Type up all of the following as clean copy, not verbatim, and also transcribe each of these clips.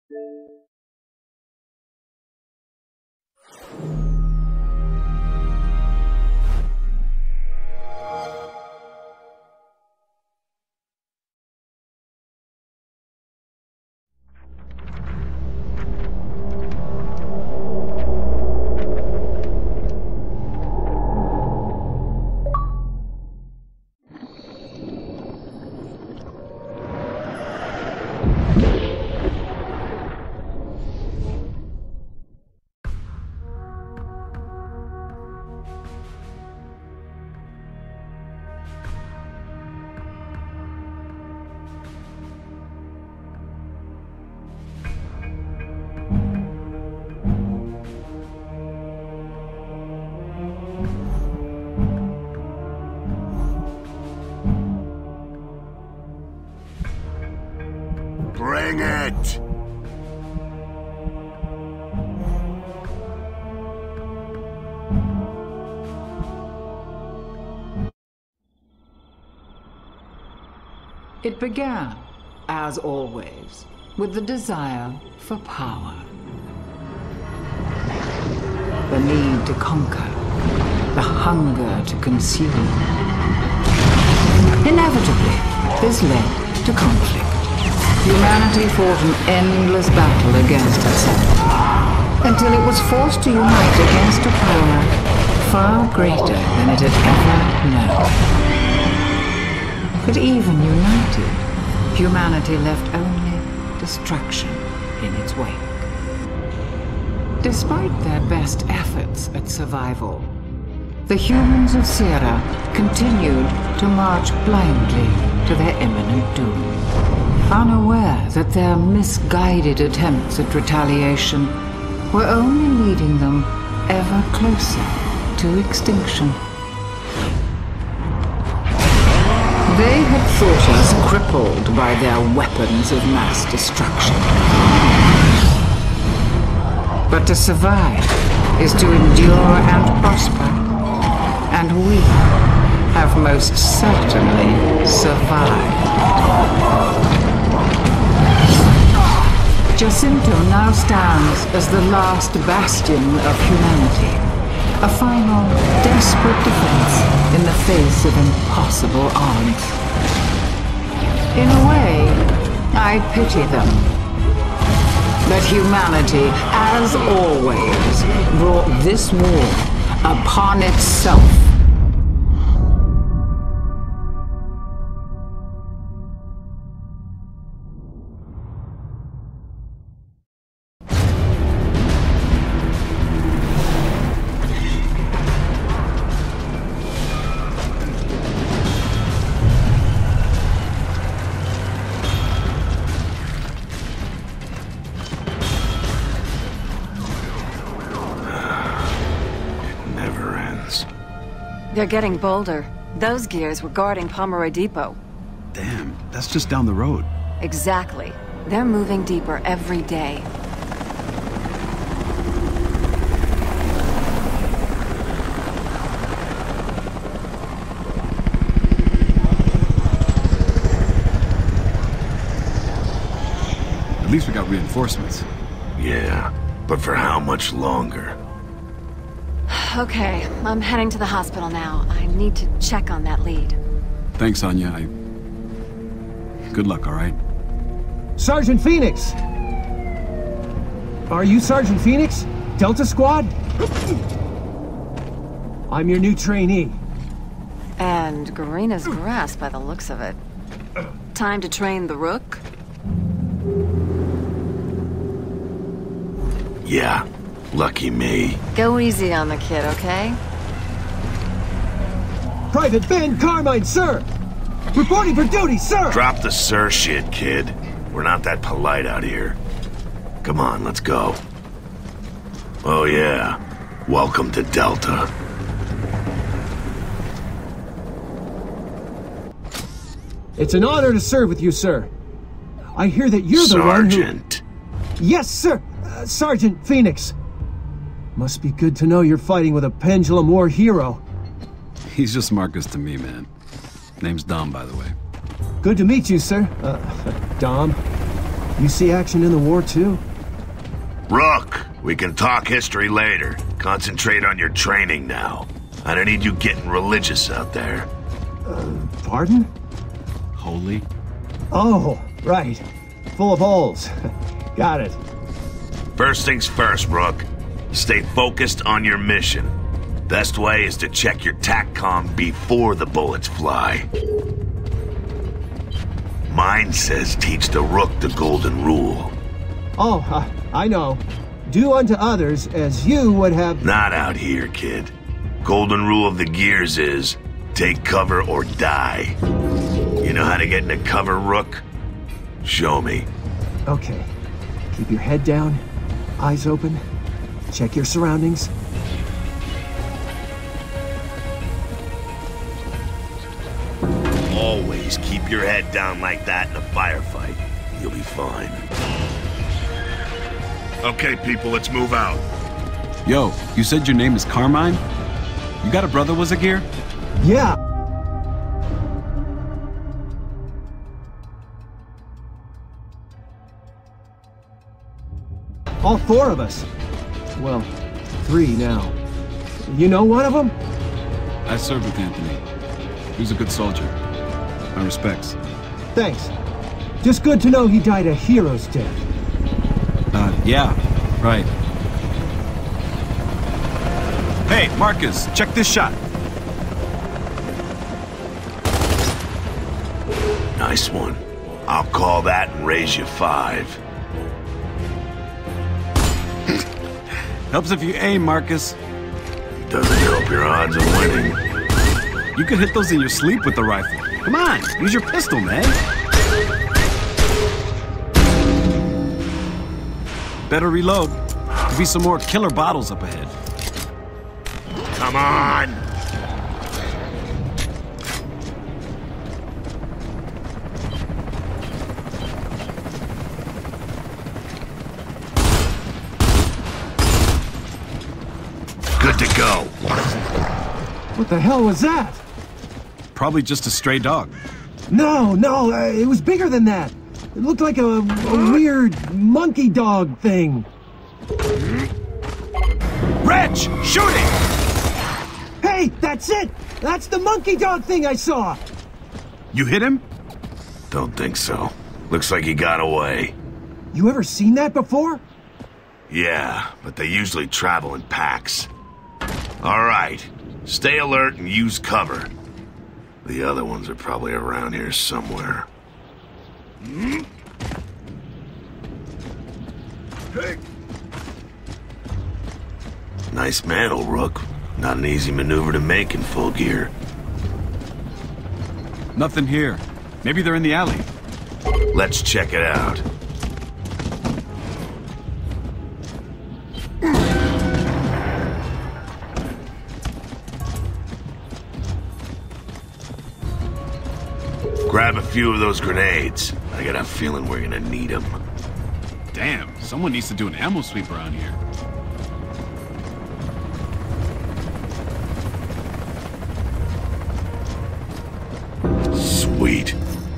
Bring it! It began, as always, with the desire for power. The need to conquer, the hunger to consume. Inevitably, this led to conflict. Humanity fought an endless battle against itself, until it was forced to unite against a power far greater than it had ever known. But even united, humanity left only destruction in its wake. Despite their best efforts at survival, the humans of Sierra continued to march blindly to their imminent doom, unaware that their misguided attempts at retaliation were only leading them ever closer to extinction. They had thought us crippled by their weapons of mass destruction. But to survive is to endure and prosper, and we have most certainly survived. Jacinto now stands as the last bastion of humanity, a final, desperate defense in the face of impossible odds. In a way, I pity them. But humanity, as always, brought this war upon itself. They're getting bolder. Those gears were guarding Pomeroy Depot. Damn, that's just down the road. Exactly. They're moving deeper every day. At least we got reinforcements. Yeah, but for how much longer? Okay, I'm heading to the hospital now. I need to check on that lead. Thanks, Anya. Good luck, all right? Sergeant Phoenix! Are you Sergeant Phoenix? Delta Squad? I'm your new trainee. And green as grass by the looks of it. Time to train the Rook? Yeah, lucky me. Go easy on the kid, okay? Private Ben Carmine, sir! Reporting for duty, sir! Drop the sir shit, kid. We're not that polite out here. Come on, let's go. Oh yeah, welcome to Delta. It's an honor to serve with you, sir. I hear that you're the one who... Sergeant. Yes, sir! Sergeant Phoenix. Must be good to know you're fighting with a Pendulum War hero. He's just Marcus to me, man. Name's Dom, by the way. Good to meet you, sir. Dom. You see action in the war, too? Rook, we can talk history later. Concentrate on your training now. I don't need you getting religious out there. Pardon? Holy? Oh, right. Full of holes. Got it. First things first, Rook. Stay focused on your mission. Best way is to check your TACCOM before the bullets fly. Mine says teach the Rook the golden rule. Oh, I know. Do unto others as you would have... Not out here, kid. Golden rule of the Gears is take cover or die. You know how to get into cover, Rook? Show me. Okay. Keep your head down, eyes open, check your surroundings. Always keep your head down like that in a firefight. You'll be fine. Okay, people, let's move out. Yo, you said your name is Carmine? You got a brother was a gear? Yeah. All four of us. Well, 3 now. You know one of them? I served with Anthony. He was a good soldier. My respects. Thanks. Just good to know he died a hero's death. Yeah, right. Hey, Marcus, check this shot. Nice one. I'll call that and raise you 5. Helps if you aim, Marcus. Doesn't help your odds of winning. You could hit those in your sleep with the rifle. Come on, use your pistol, man. Better reload. There'll be some more killer bottles up ahead. Come on! Good to go. What the hell was that? Probably just a stray dog. No, it was bigger than that. It looked like a weird monkey dog thing. Reg, shooting! Hey, that's it! That's the monkey dog thing I saw! You hit him? Don't think so. Looks like he got away. You ever seen that before? Yeah, but they usually travel in packs. All right, stay alert and use cover. The other ones are probably around here somewhere. Nice mantle, Rook. Not an easy maneuver to make in full gear. Nothing here. Maybe they're in the alley. Let's check it out. Grab a few of those grenades. I got a feeling we're gonna need them. Damn, someone needs to do an ammo sweep around here. Sweet.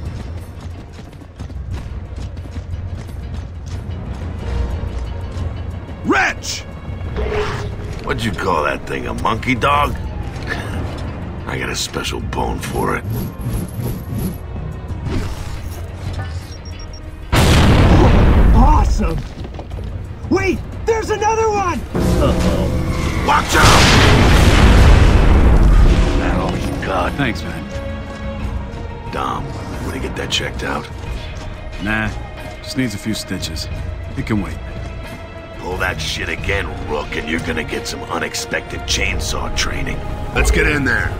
Wretch! What'd you call that thing, a monkey dog? I got a special bone for it. Awesome! Wait, there's another one! Uh-oh. Watch out! That all you got. Thanks, man. Dom, wanna get that checked out? Nah, just needs a few stitches. It can wait. Pull that shit again, Rook, and you're gonna get some unexpected chainsaw training. Let's get in there.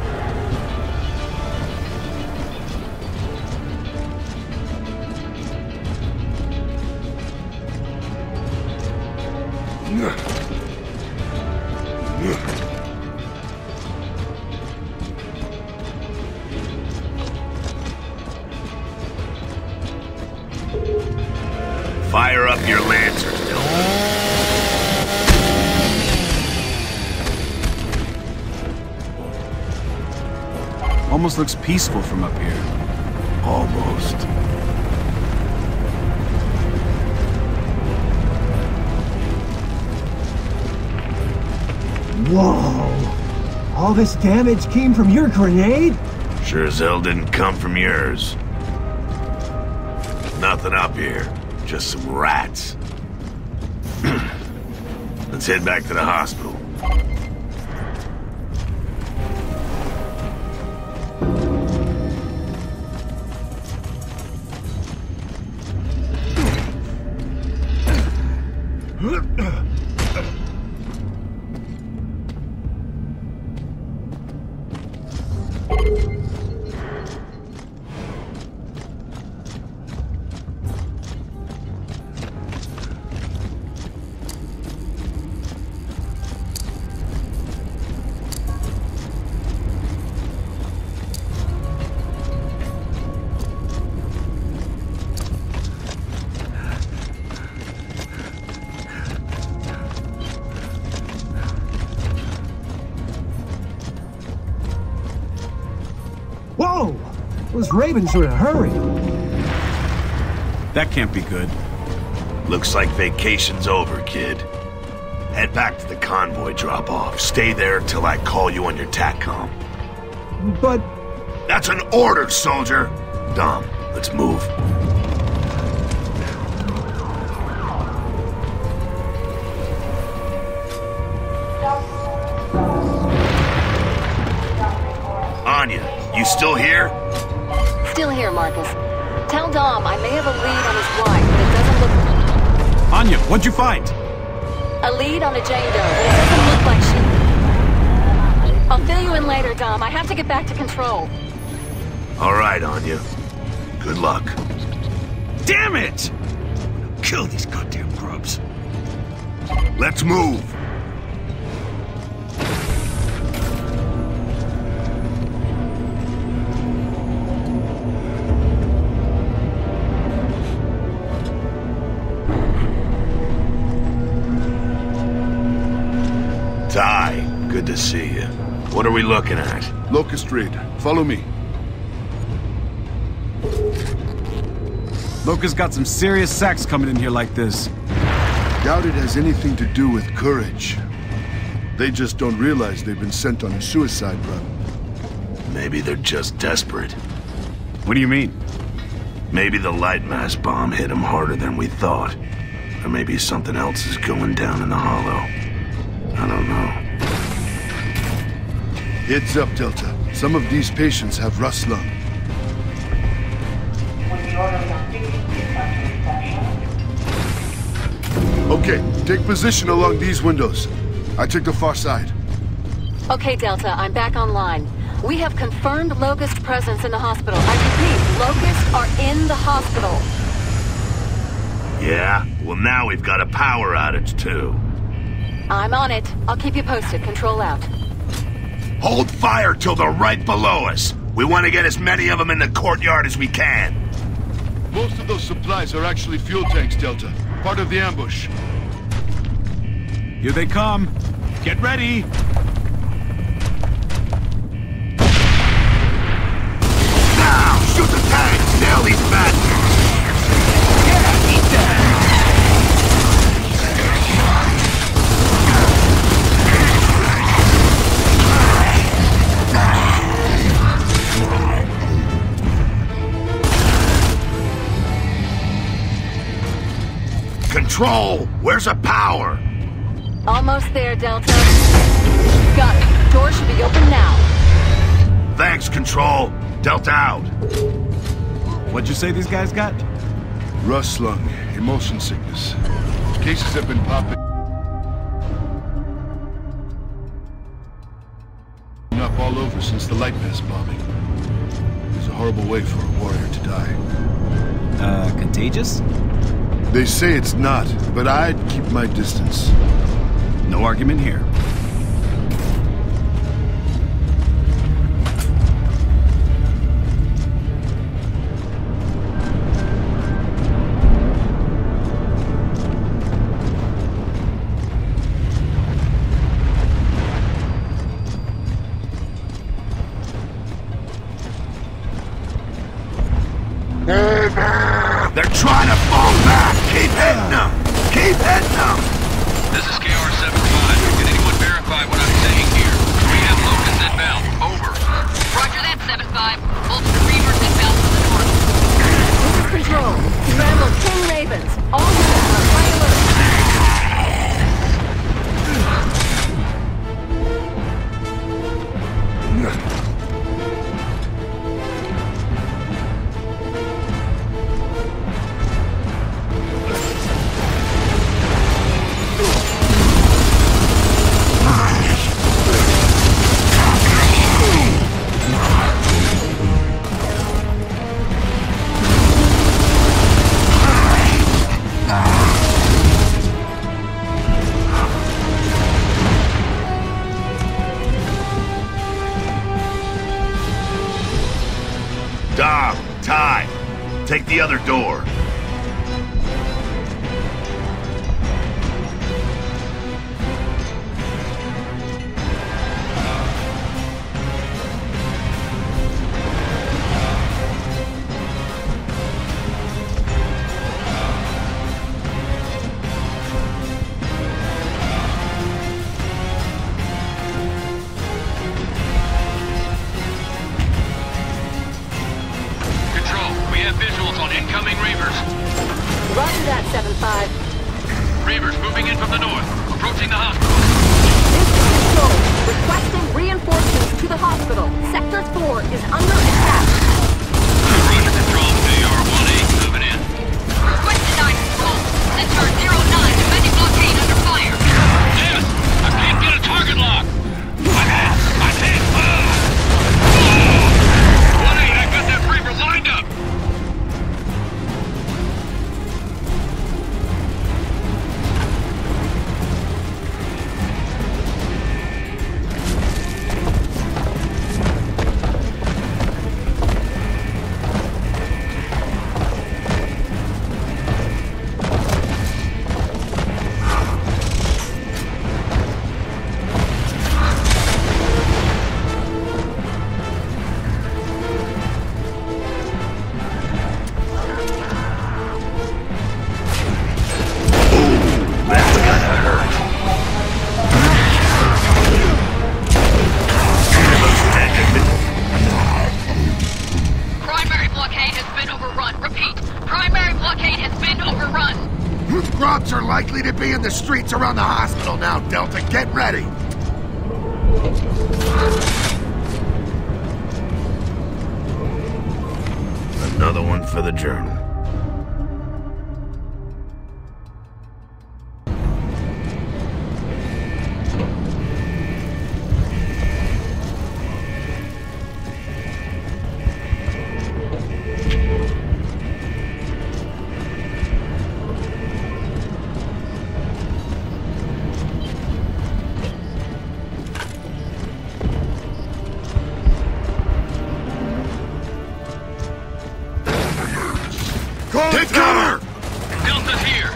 Fire up your lancers, Dylan. Almost looks peaceful from up here. Almost. Whoa! All this damage came from your grenade? Sure as hell didn't come from yours. Nothing up here. Just some rats. Let's head back to the hospital. Whoa! Those ravens are in a hurry. That can't be good. Looks like vacation's over, kid. Head back to the convoy drop-off. Stay there till I call you on your TACCOM. But... That's an order, soldier! Dom, let's move. Anya, you still here? Still here, Marcus. Tell Dom I may have a lead on his wife, but it doesn't look... Anya, what'd you find? A lead on a Jane Doe, but it doesn't look like she... I'll fill you in later, Dom. I have to get back to control. All right, Anya. Good luck. Damn it! Kill these goddamn grubs. Let's move. Ty, good to see you. What are we looking at? Locust raid. Follow me. Locust got some serious sacks coming in here like this. Doubt it has anything to do with courage. They just don't realize they've been sent on a suicide run. Maybe they're just desperate. What do you mean? Maybe the light mass bomb hit them harder than we thought. Or maybe something else is going down in the hollow. I don't know. Heads up, Delta. Some of these patients have rust lung. Okay, take position along these windows. I took the far side. Okay, Delta, I'm back online. We have confirmed Locust presence in the hospital. I repeat, Locusts are in the hospital. Yeah? Well, now we've got a power outage, too. I'm on it. I'll keep you posted. Control out. Hold fire till they're right below us. We want to get as many of them in the courtyard as we can. Most of those supplies are actually fuel tanks, Delta. Part of the ambush. Here they come. Get ready. Now, shoot the tanks! Nail these bastards! Yeah, eat that! Control! Where's the power? Almost there, Delta. Got it. Door should be open now. Thanks, Control. Delta out. What'd you say these guys got? Rust lung, emotion sickness. Cases have been popping up all over since the light mass bombing. It's a horrible way for a warrior to die. Contagious? They say it's not, but I'd keep my distance. No argument here. They're trying to fall back! Keep hitting them! Keep hitting them! This is KR-75. Can anyone verify what I'm saying? Take the other door. Visuals on incoming Reavers. Roger that, 7-5. Reavers moving in from the north, approaching the hospital. This is Control. Requesting reinforcements to the hospital. Sector 4 is under attack. Roger, Control. AR-18 moving in. Request denied, Control. Sector 09, defending blockade under fire. Yes! I can't get a target lock! I can't move! 1-8, I got that Reaver lined up! Grubs are likely to be in the streets around the hospital now, Delta. Get ready! Another one for the journal. Take cover! Delta's here!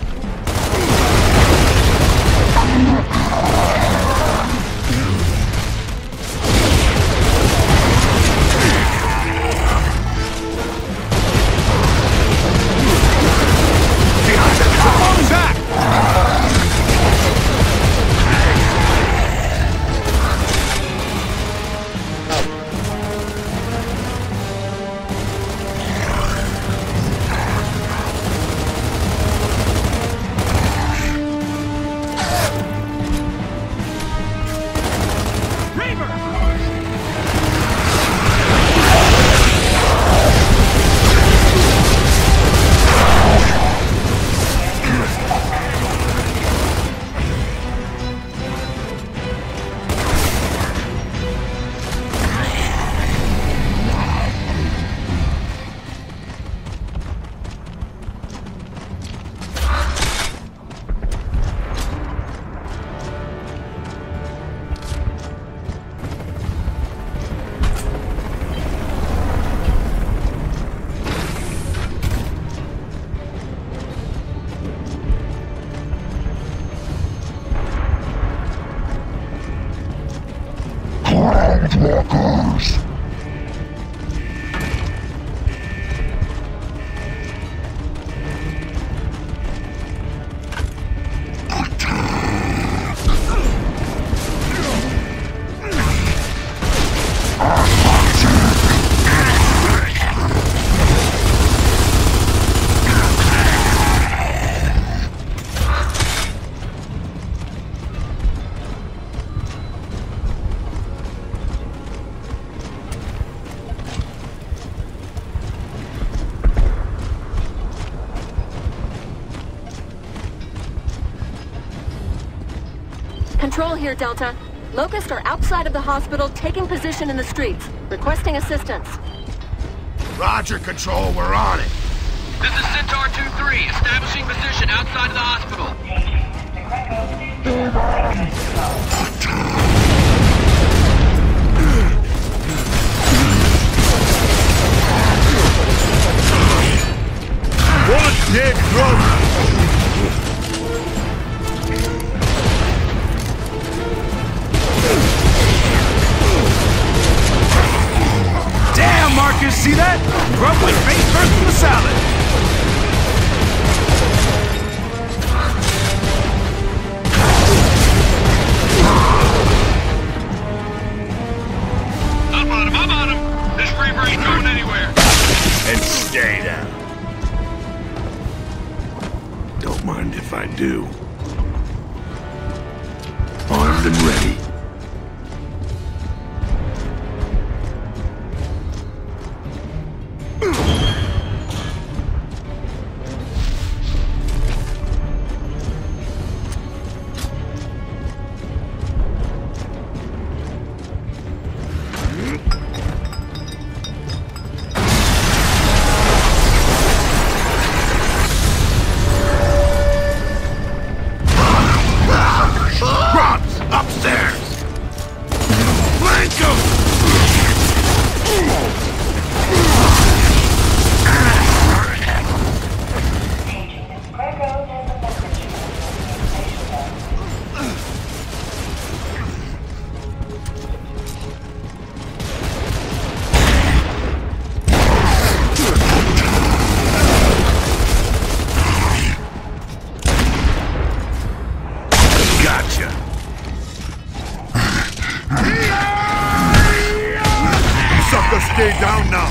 Walkers! Control here, Delta. Locusts are outside of the hospital, taking position in the streets, requesting assistance. Roger, Control, we're on it. This is Centaur 2-3, establishing position outside of the hospital. See that? Grub went face first in the salad. I'm on him. This Reaper ain't going anywhere. And stay down. Don't mind if I do. Armed and ready. Stay down now.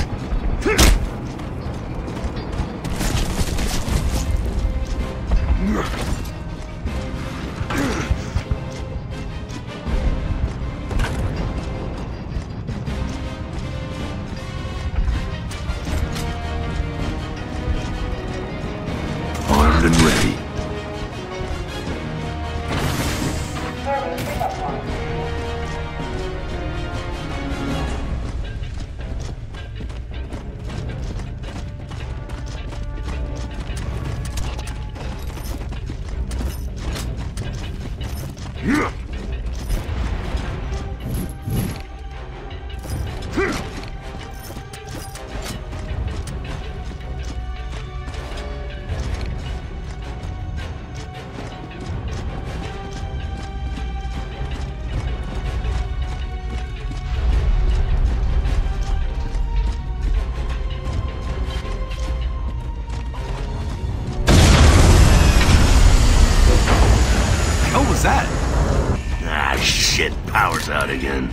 Armed and ready. What was that? Ah, shit. Power's out again.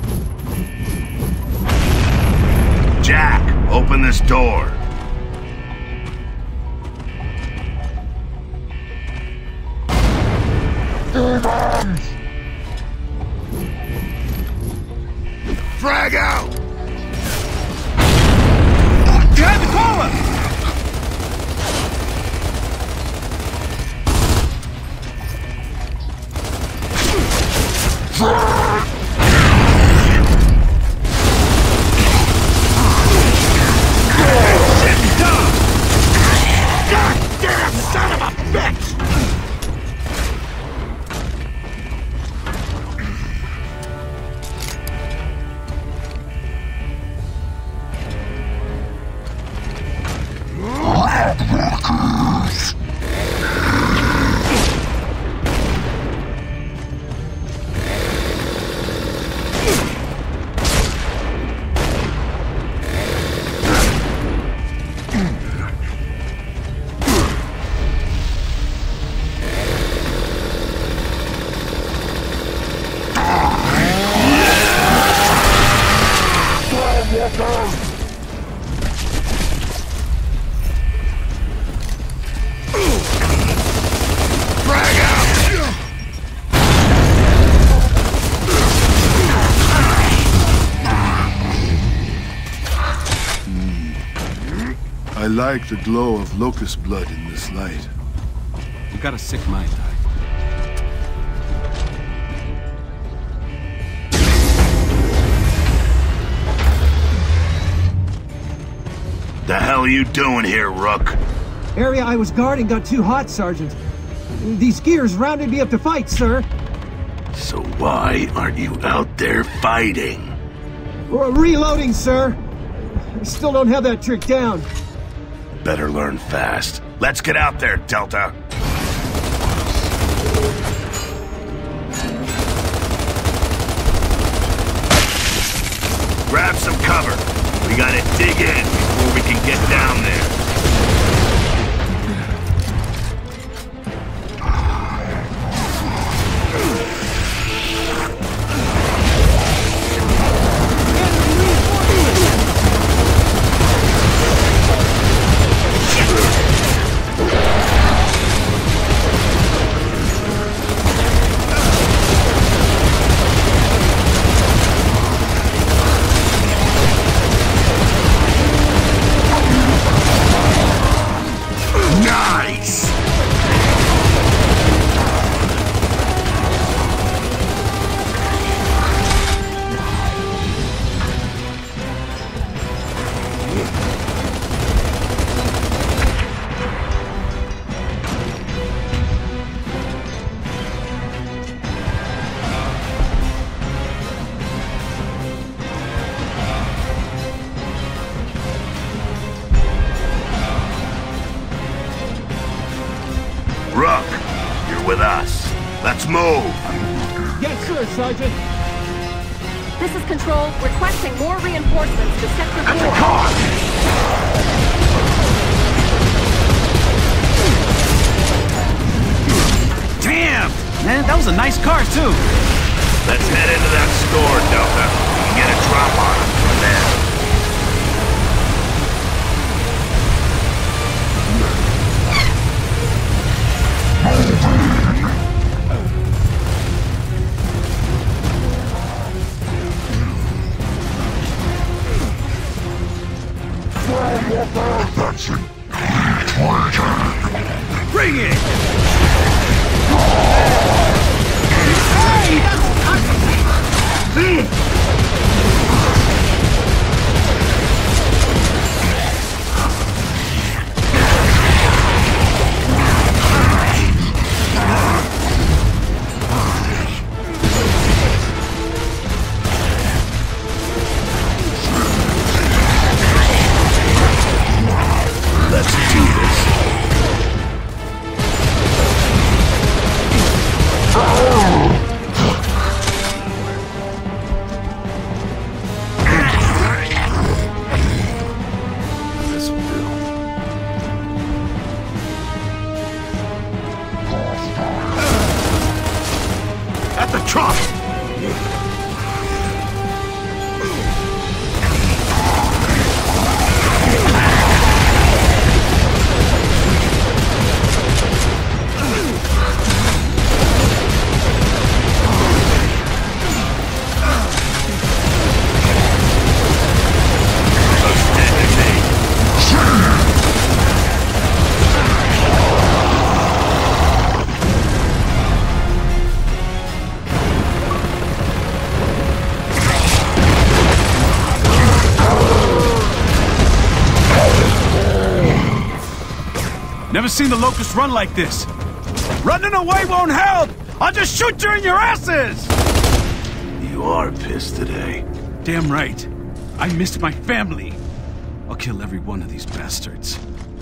Jack, open this door. Frag out! Behind the koala! Goddamn son of a bitch! I like the glow of locust blood in this light. You got a sick mind, Ty. The hell are you doing here, Rook? Area I was guarding got too hot, Sergeant. These gears rounded me up to fight, sir. So why aren't you out there fighting? Reloading, sir. I still don't have that trick down. Better learn fast. Let's get out there, Delta. Grab some cover. We gotta dig in before we can get down there. Nice! Rook, you're with us. Let's move. Yes, sir, Sergeant. This is Control, requesting more reinforcements to Sector 4. That's a car! Damn! Man, that was a nice car, too. Let's head into that store, Delta. We can get a drop on them from there. Bring it! Let's do this. This'll do. At the truck! Never seen the Locust run like this. Running away won't help! I'll just shoot you in your asses! You are pissed today. Damn right. I missed my family. I'll kill every one of these bastards.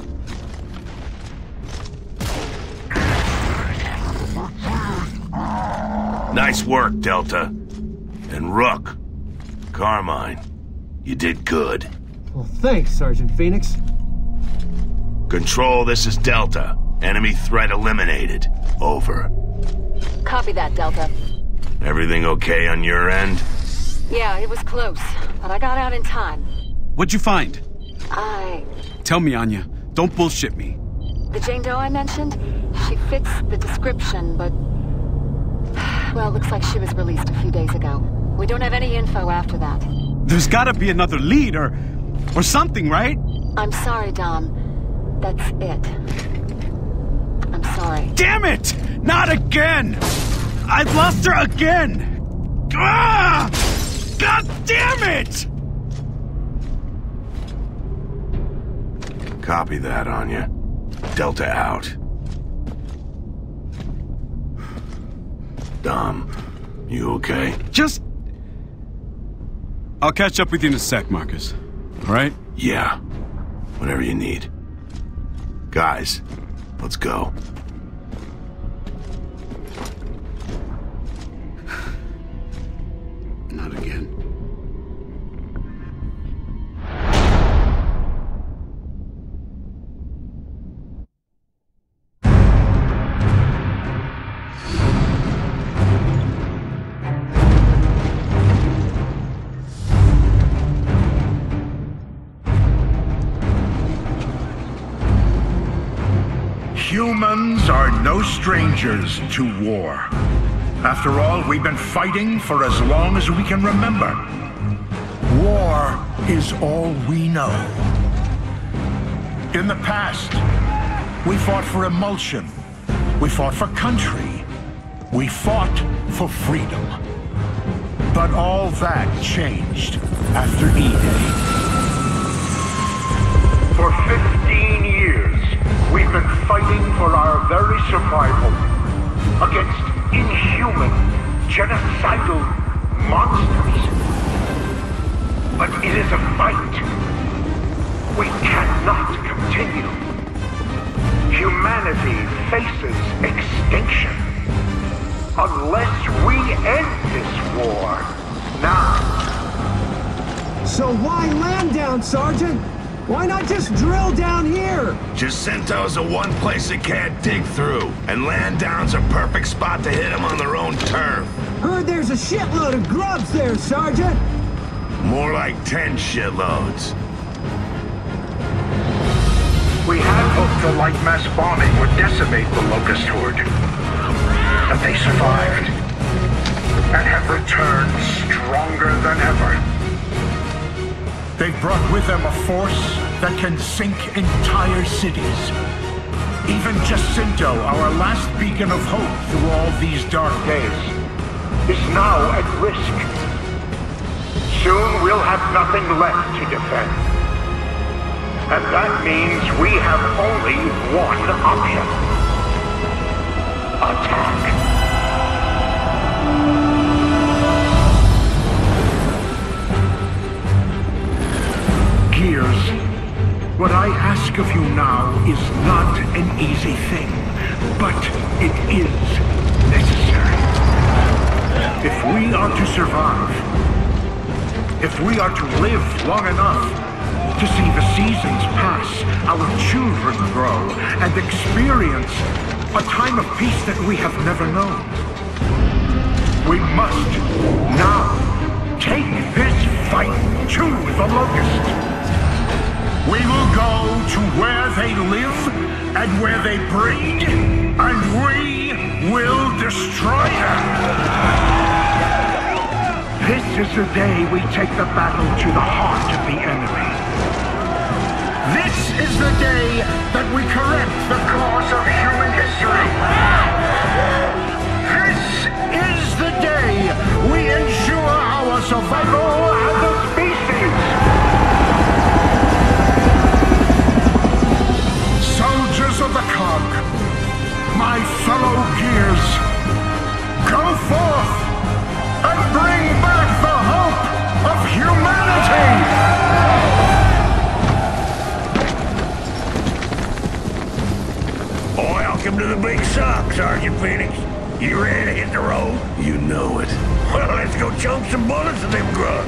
Nice work, Delta. And Rook, Carmine, you did good. Well, thanks, Sergeant Phoenix. Control, this is Delta. Enemy threat eliminated. Over. Copy that, Delta. Everything okay on your end? Yeah, it was close, but I got out in time. What'd you find? Tell me, Anya. Don't bullshit me. The Jane Doe I mentioned, she fits the description, but... Well, looks like she was released a few days ago. We don't have any info after that. There's gotta be another lead or something, right? I'm sorry, Dom. That's it. I'm sorry. Damn it! Not again! I've lost her again! Ah! God damn it! Copy that, Anya. Delta out. Dom, you okay? I'll catch up with you in a sec, Marcus. All right? Yeah. Whatever you need. Guys, let's go. Not again. are no strangers to war. After all, we've been fighting for as long as we can remember. War is all we know. In the past, we fought for emulsion. We fought for country. We fought for freedom. But all that changed after E-Day. For 15 years, we've been fighting for our very survival against inhuman, genocidal monsters. But it is a fight we cannot continue. Humanity faces extinction unless we end this war now. So why land down, Sergeant? Why not just drill down here? Jacinto's the one place they can't dig through, and land down's a perfect spot to hit them on their own turf. Heard there's a shitload of grubs there, Sergeant. More like 10 shitloads. We had hoped the light mass bombing would decimate the Locust Horde. But they survived, and have returned stronger than ever. They've brought with them a force that can sink entire cities. Even Jacinto, our last beacon of hope through all these dark days, is now at risk. Soon we'll have nothing left to defend. And that means we have only one option. Attack. Gears, what I ask of you now is not an easy thing, but it is necessary. If we are to survive, if we are to live long enough to see the seasons pass, our children grow, and experience a time of peace that we have never known, we must now take this fight to the Locust. We will go to where they live and where they breed, and we will destroy them. This is the day we take the battle to the heart of the enemy. This is the day that we correct the course of human history. This is the day we ensure our survival as a species. Soldiers of the cog, my fellow Gears, go forth and bring back the hope of humanity! Welcome to the big suck, Sergeant Phoenix. You ready to hit the road? You know it. Well, let's go chunk some bullets at them grubs.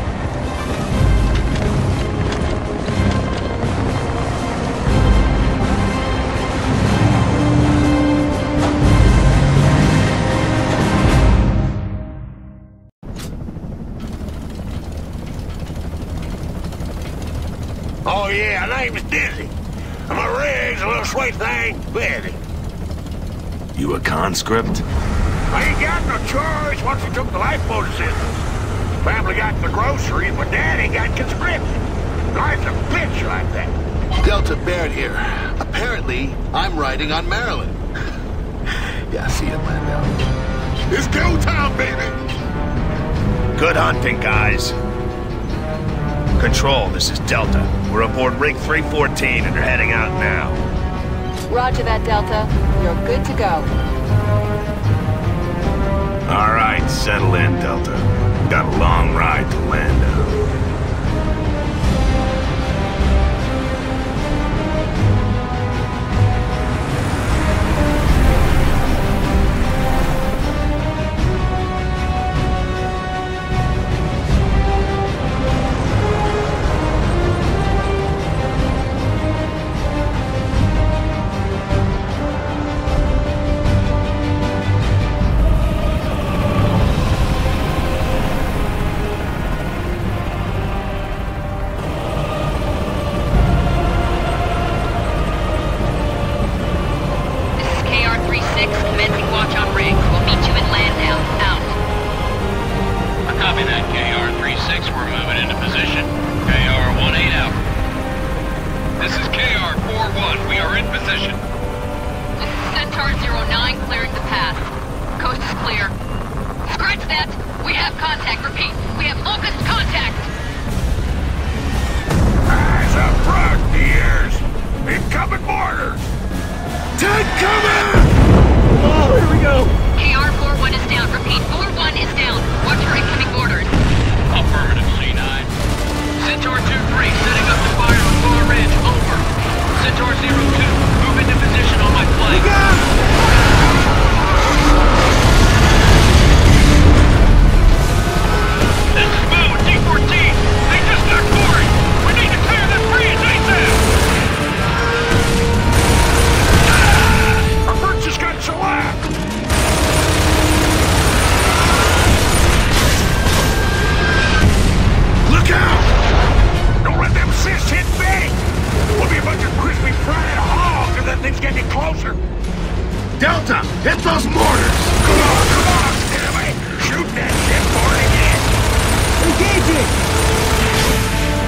Oh yeah, her name's Dizzy. And my rig's a little sweet thing, Betty. You a conscript? I ain't got no choice once we took the lifeboat assistance. Family got the groceries, but Daddy got conscripted. Life's a bitch like that. Delta Baird here. Apparently, I'm riding on Maryland. Yeah, see you, Lando. It's go time, baby! Good hunting, guys. Control, this is Delta. We're aboard Rig 314 and are heading out now. Roger that, Delta. You're good to go. All right, settle in, Delta. Got a long ride to Lando. We're moving into position. KR-18 out. This is KR-41. We are in position. This is Centaur 09 clearing the path. Coast is clear. Scratch that! We have contact. Repeat, we have locust contact! Eyes up front, ears! Incoming mortars! Take cover! Oh, here we go! KR-41 is down. Repeat, 41 is down. Watch for incoming mortars. Affirmative, C9. Centaur 2-3, setting up to fire on far ridge. Over. Centaur 02, move into position on my flank. This is Bo at D14. They just got boring. We need to clear this bridge ASAP. Our bridge just got shellacked! Look out! Don't let them cysts hit me! We'll be a bunch of crispy fried hogs if that thing's getting closer! Delta, hit those mortars! Come on, Stanley! Shoot that shit for it again! Engaging!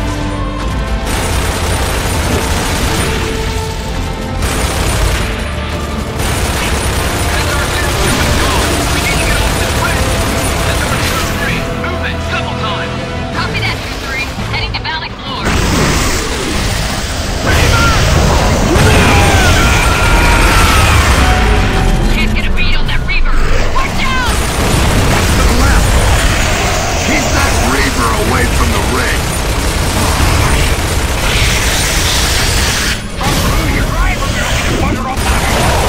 Centaur 02 is gone. We need to get off this bridge. Centaur 03, movement, double time. Copy that, 2-3. Heading to valley floor. Can't get a beat on that Reaver. Watch out! To the left! Keep that Reaver away from the rig! You're right, we're gonna get buggered off the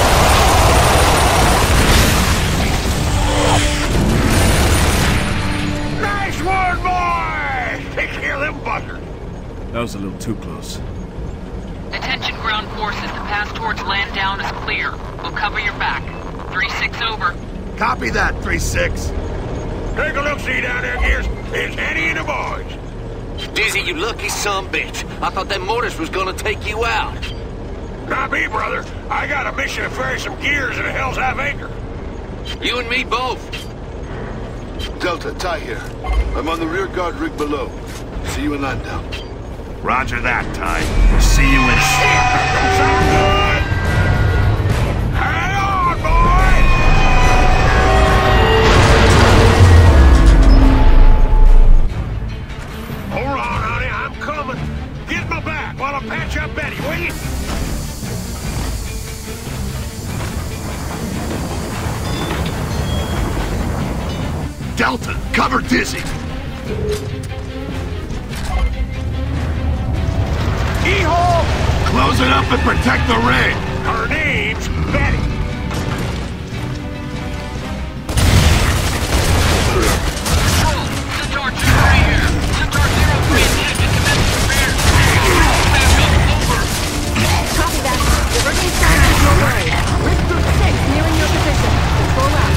Nice one, boy! Take care of them buggers! That was a little too close. Attention ground forces. The path towards land down is clear. We'll cover your back. 3-6 over. Copy that, 3-6. Take a look-see down there, Gears. It's Eddie and the boys. Dizzy, you lucky sumbitch. I thought that mortars was gonna take you out. Not me, brother. I got a mission to ferry some gears in a Hell's Half Acre. You and me both. Delta, Ty here. I'm on the rear guard rig below. See you in Landau. Roger that, Ty. See you in... Sound good? Hang on, boy! Hold on, honey. I'm coming. Get my back while I patch up Betty, will you? Delta, cover Dizzy! Keyhole! Close it up and protect the rig! Her name's Betty. Control, Centaur 2-3 here. Centaur 03 is engine commencing rear. Backup, over. Copy that. Diverging sound is away. Risk group 6 nearing your position. Control out.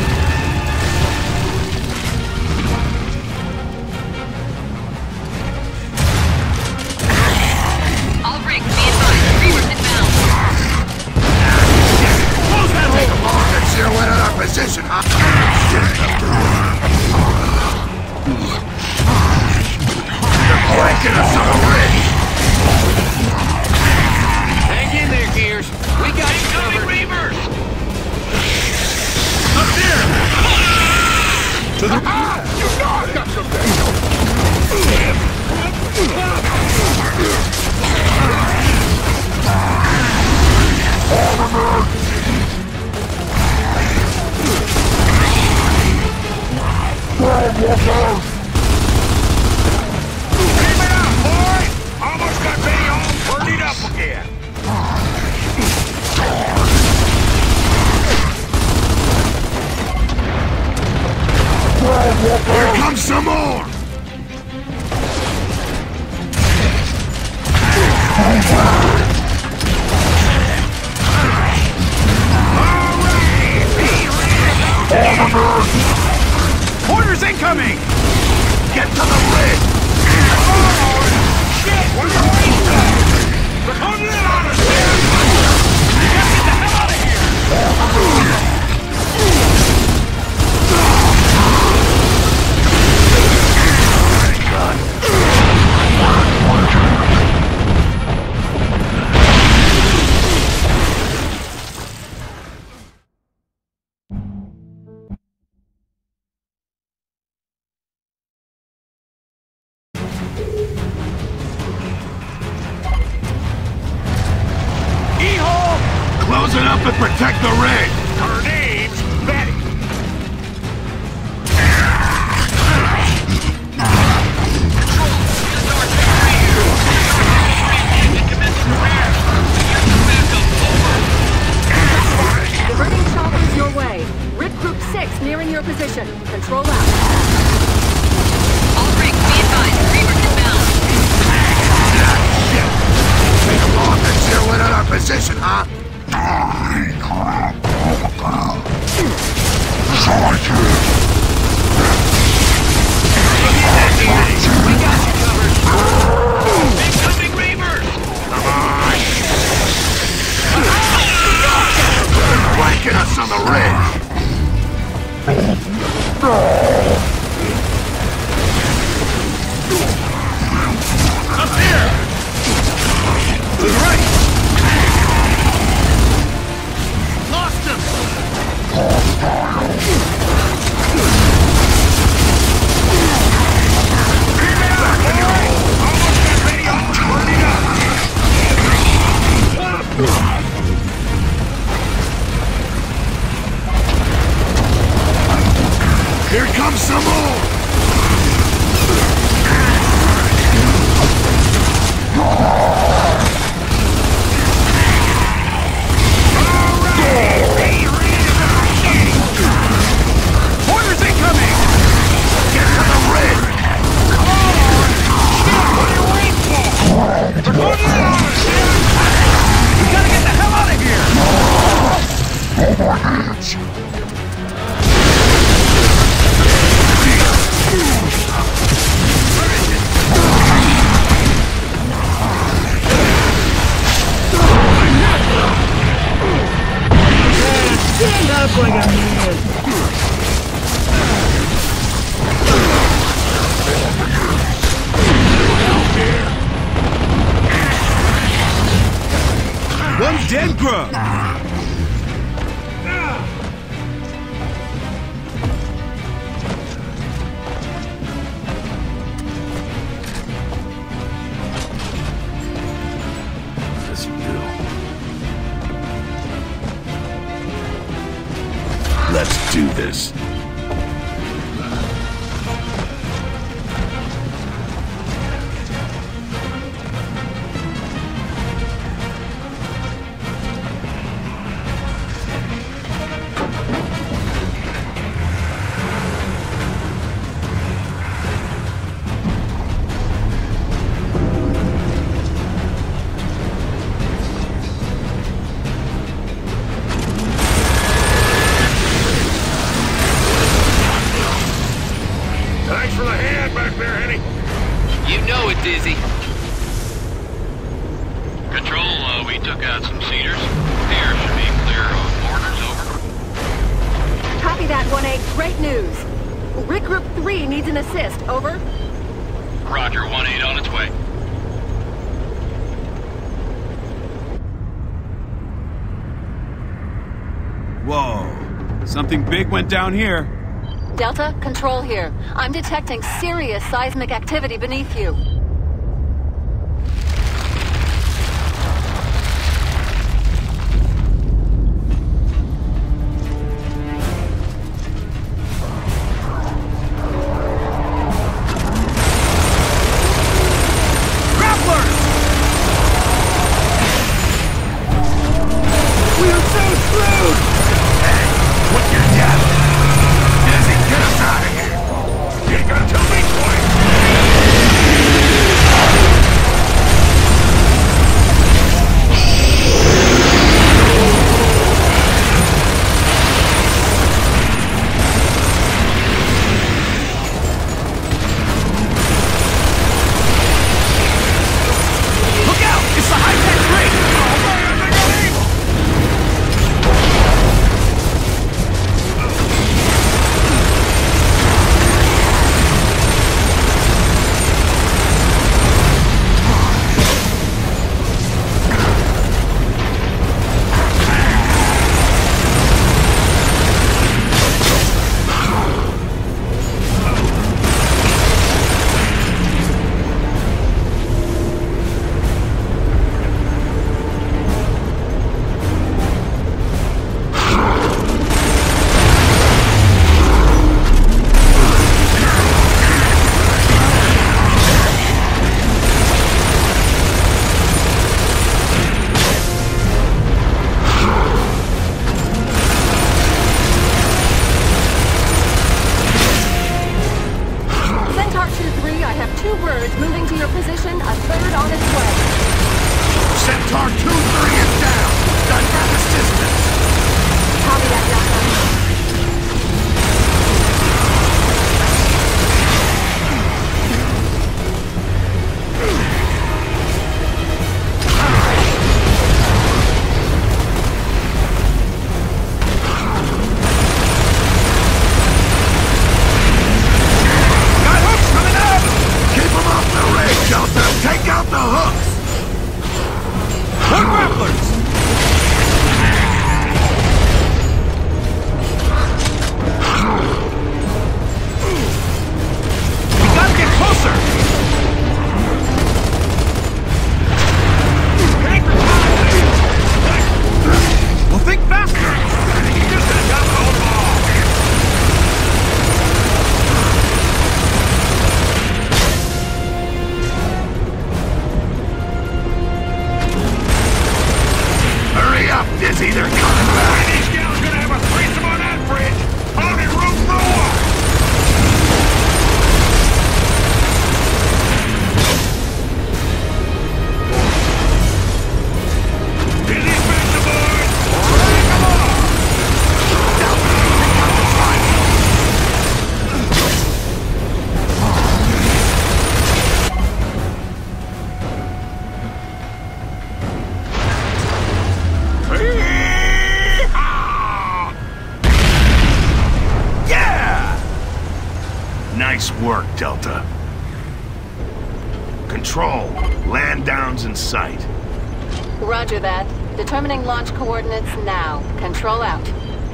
All rigs, be advised. Reavers inbound. Close that rig! Let's zero in on our position, huh? They're flanking us on the rig! Hang in there, Gears. We got you Incoming covered. Reavers! Up there! To the... You know I got something! Keep it up, boy! Almost got Betty all turning up again. Here comes some more! Orders incoming! Get to the rig! Shit, what are you waiting for? We're holding it on us, man! You gotta get the hell out of here! Thank God. Close it up and protect the rig! Her name's Betty! Diverting choppers your way. Rig Group 6 nearing your position. Control out. All rigs, be advised. Reaver inbound. Shit! Take them off and zero in on our position, huh? We got you covered. Incoming Reavers! Come on! Flanking us on the ridge! Up here! To the right! Lost him! Here comes some more! Orders incoming! Get to the rig! Come on! Shit, what are you waiting for? We're going to the arms, shit! We gotta get the hell out of here! Stand up like a man! One dead grub! This will do. Let's do this. Thanks for the hand back there, Henny. You know it, Dizzy. Control, we took out some cedars. Air should be clear on orders, over. Copy that, 1-8. Great news. Rig Group 3 needs an assist. Over. Roger, 1-8 on its way. Whoa. Something big went down here. Delta, control here. I'm detecting serious seismic activity beneath you. Get us out of here! You ain't gonna tell me twice! I have 2 birds moving to your position, a 3rd on its way. Centaur 2-3 is down! Divert assistance! Copy that, Delta. Take out the hooks! More grapplers! We gotta get closer! Well, think faster! You're just gonna dump it all off! Hurry up, Dizzy, they're coming back! These gals gonna have a threesome on that bridge! Only room for one! Dizzy's back to board! Bring 'em on! Delta, take out the triangle! Yeah! Nice work, Delta. Control, land downs in sight. Roger that. Determining launch coordinates now. Control out.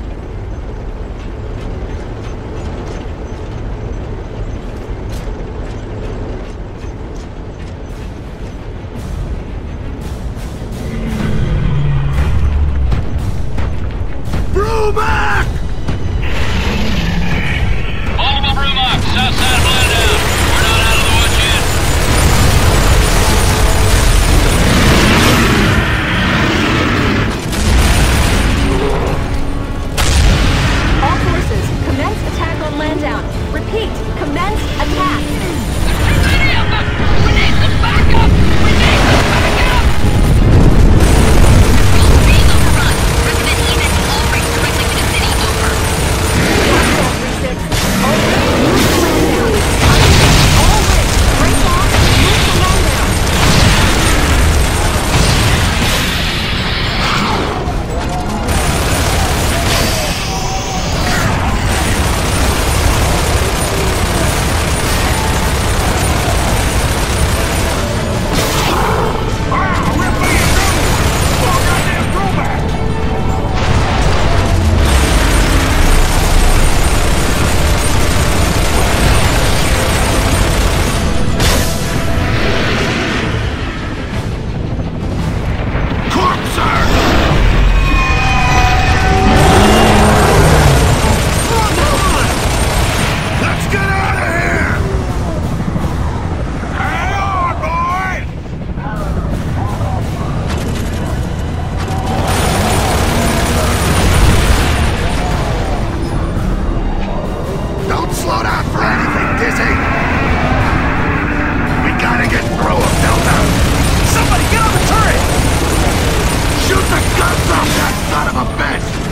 Brumac! Multiple Brumac, south side of Blendown. We're not out of the woods yet. All forces, commence attack on Landdown. Repeat, commence attack. There's too many of them! We need some backup! We need some backup! Being overrun. Resident units all race directly to the city. Over. All 3-6. All race, move to Landdown. All race, break off, move to Landdown. Let's get out of here! Hang on, boys! Don't slow down for anything, Dizzy! We gotta get through him, Delta! Somebody get on the turret! Shoot the guns off that son of a bitch!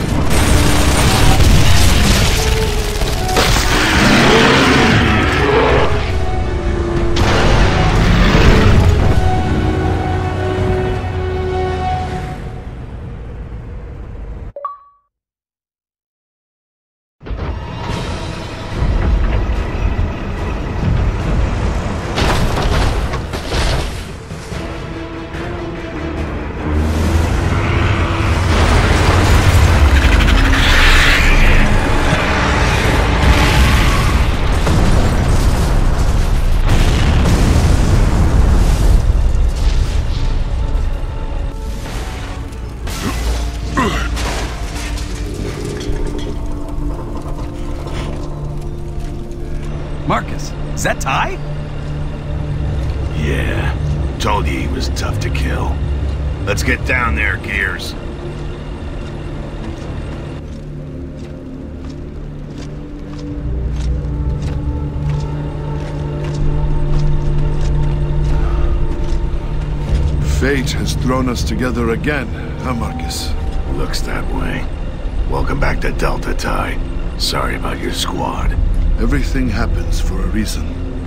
Marcus, is that Ty? Yeah, told you he was tough to kill. Let's get down there, Gears. Fate has thrown us together again, huh, Marcus? Looks that way. Welcome back to Delta, Ty. Sorry about your squad. Everything happens for a reason.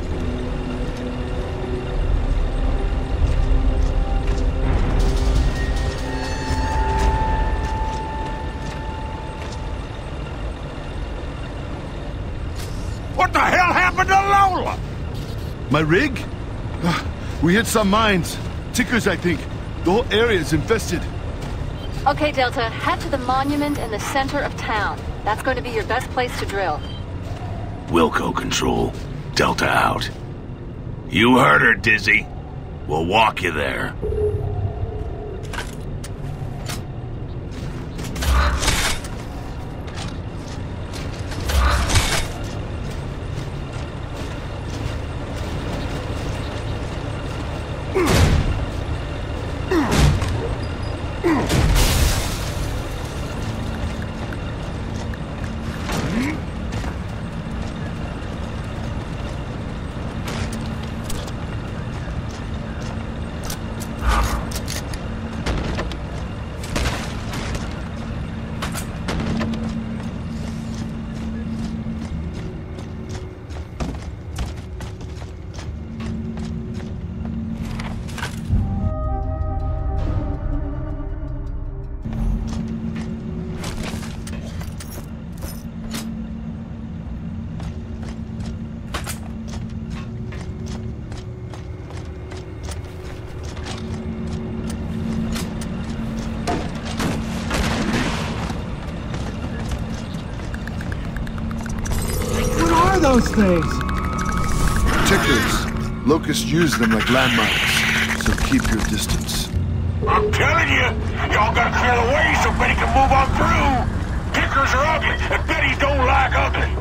What the hell happened to Lola? My rig? We hit some mines. Tickers, I think. The whole area is infested. Okay, Delta, head to the monument in the center of town. That's going to be your best place to drill. Wilco control. Delta out. You heard her, Dizzy. We'll walk you there. Those things! Tickers. Locusts use them like landmines, so keep your distance. I'm telling you, y'all gotta clear the way so Betty can move on through. Tickers are ugly, and Betty don't like ugly.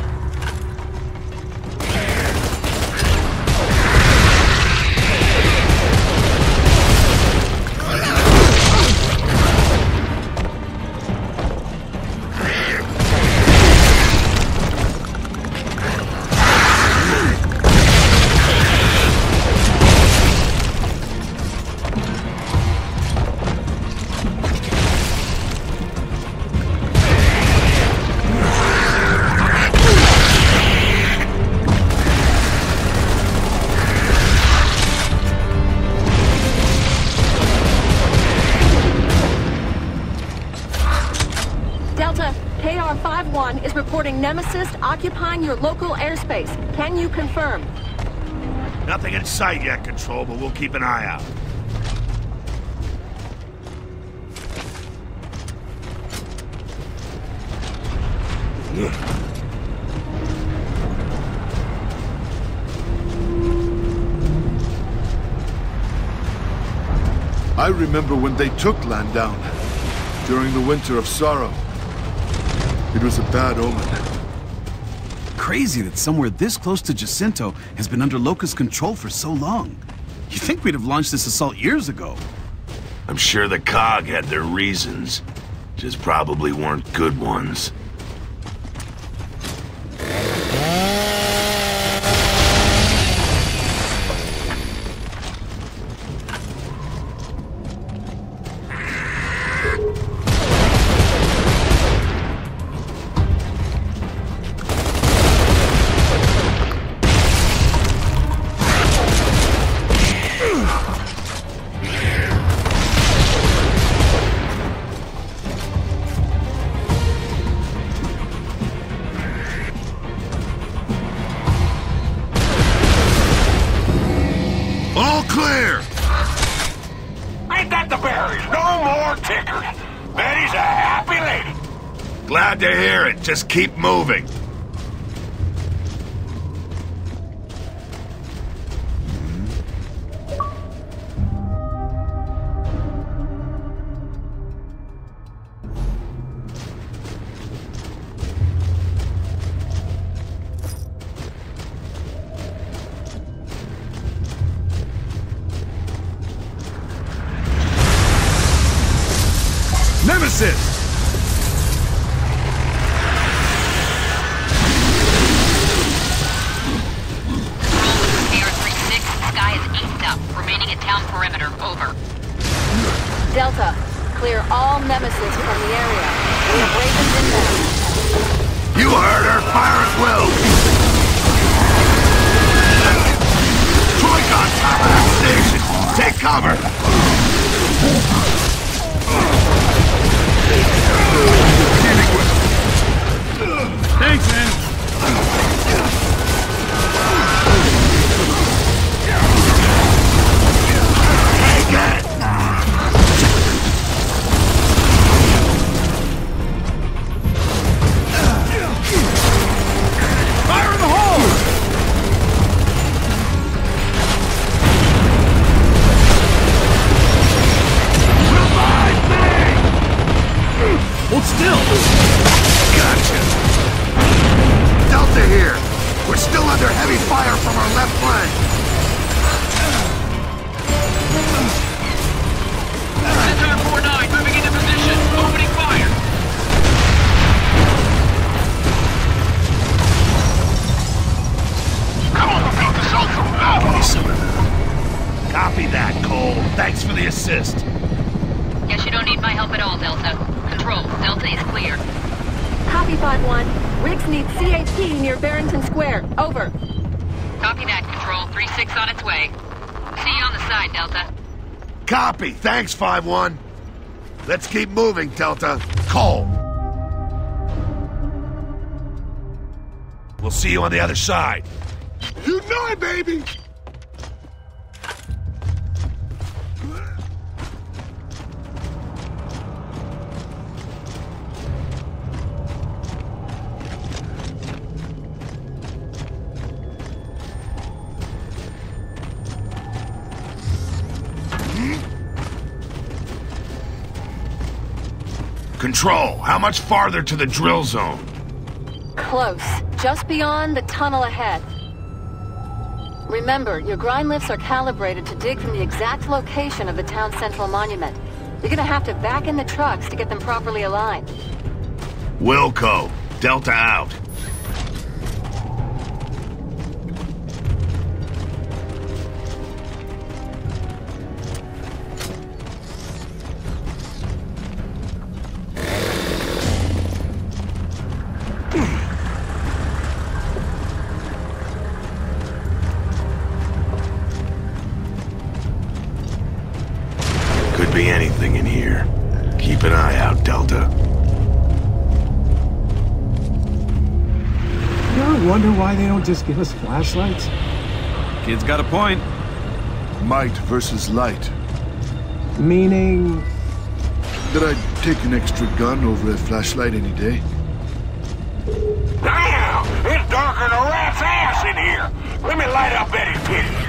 Is reporting Nemesis occupying your local airspace. Can you confirm? Nothing in sight yet, Control, but we'll keep an eye out. I remember when they took land down, during the Winter of Sorrow. It was a bad omen. Crazy that somewhere this close to Jacinto has been under Locust control for so long. You'd think we'd have launched this assault years ago. I'm sure the COG had their reasons. Just probably weren't good ones. All clear! Ain't that the berries? No more tickers. Betty's a happy lady. Glad to hear it. Just keep moving. Nemesis! AR-36, Sky is east up, remaining at town perimeter, over. Delta, clear all Nemesis from the area. We have Ravens inbound. You heard her. Fire at will. Troika on top of that station. Take cover. Thanks, man. Take it. Fire in the hole! Revive me! Hold still! Gotcha. Delta here. We're still under heavy fire from our left flank. Centaur 4-9 moving into position. Opening fire. Come on, we'll beat this ultra now. Give me some of that. Copy that, Cole. Thanks for the assist. Guess you don't need my help at all, Delta. Control, Delta is clear. Copy 5-1. Riggs needs CHP near Barrington Square. Over. Copy that, Control. 3-6 on its way. See you on the side, Delta. Copy. Thanks, 5-1. Let's keep moving, Delta. Cole. We'll see you on the other side. You know it, baby! Control, how much farther to the drill zone? Close. Just beyond the tunnel ahead. Remember, your grind lifts are calibrated to dig from the exact location of the town central monument. You're gonna have to back in the trucks to get them properly aligned. Wilco, Delta out. Could be anything in here. Keep an eye out, Delta. You ever wonder why they don't just give us flashlights? Kid's got a point. Might versus light. Meaning... That I'd take an extra gun over a flashlight any day. Damn! It's darker than a rat's ass in here! Let me light up Eddie's pity.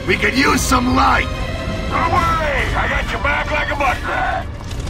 We could use some light! Don't worry! I got your back like a butler!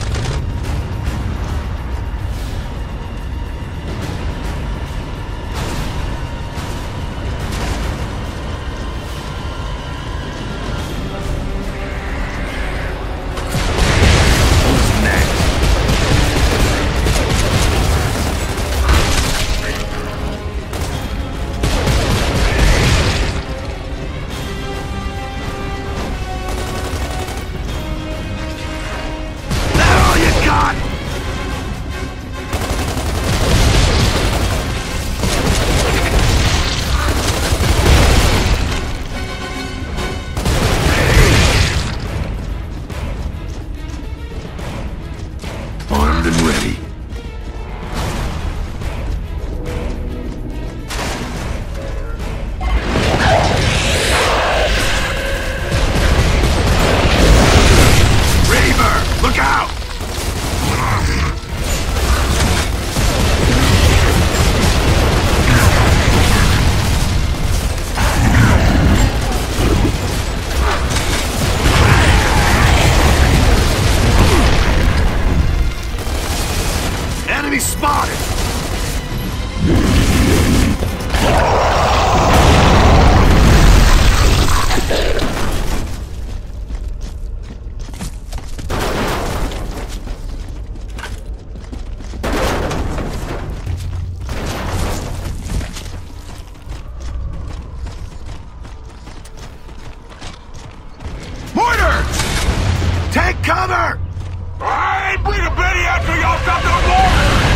Take cover! I ain't bring a Betty after y'all stop the war!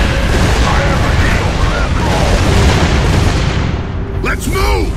I have a deal, Let's move!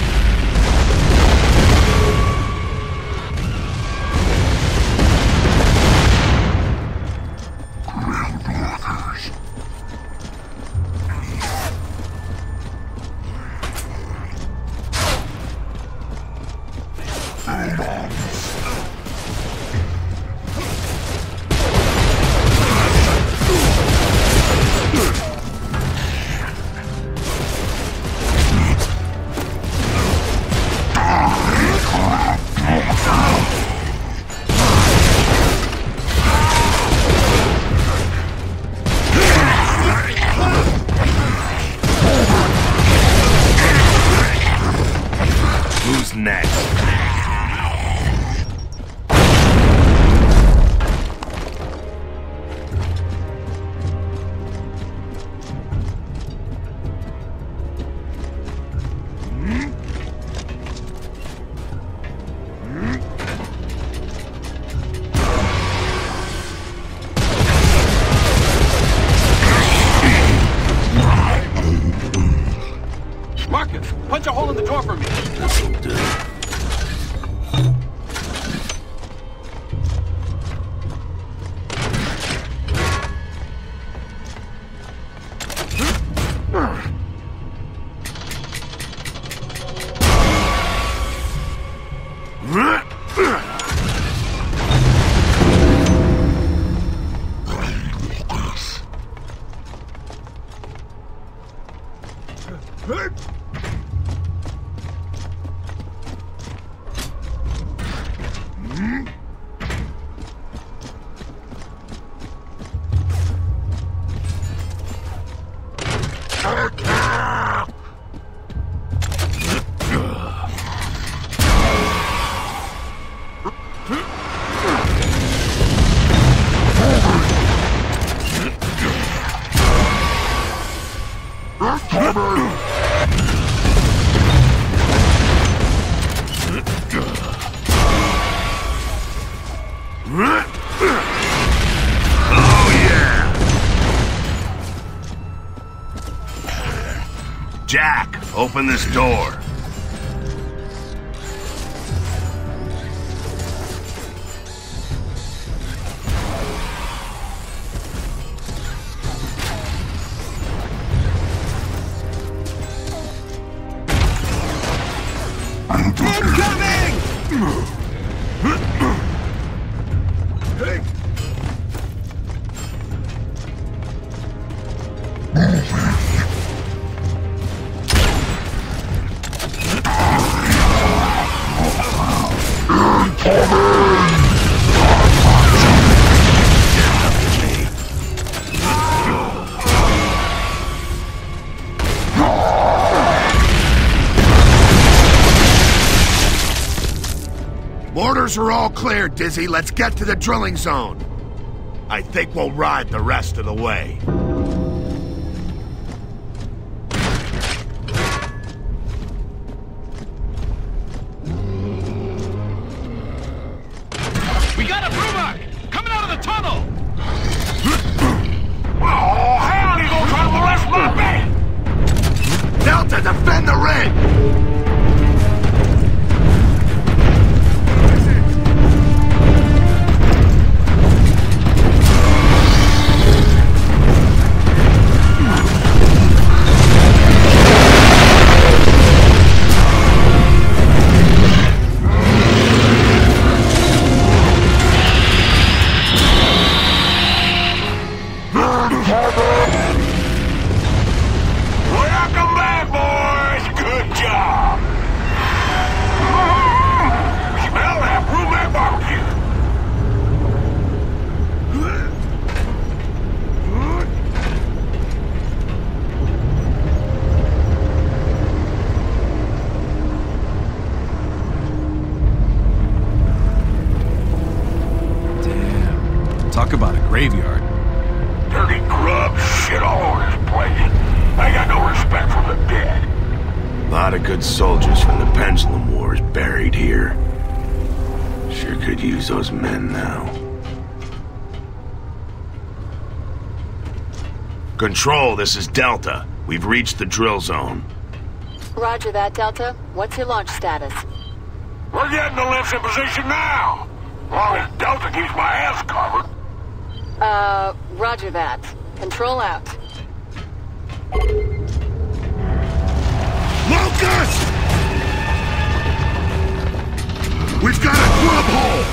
Punch a hole in the door for me. This'll do. Jack, open this door. Sectors are all clear, Dizzy. Let's get to the drilling zone. I think we'll ride the rest of the way. We got a Brumach! Coming out of the tunnel! Oh, hell, he's gonna try to molest my man! Delta, defend the ring! Welcome back, boys! Good job! Smell that Brumach barbecue! Damn. Talk about a graveyard. Dirty grub, shit all over this place. I got no respect for the dead. A lot of good soldiers from the Pendulum Wars buried here. Sure could use those men now. Control, this is Delta. We've reached the drill zone. Roger that, Delta. What's your launch status? We're getting the lifts in position now. As long as Delta keeps my ass covered. Roger that. Control out. Locust! We've got a grub hole!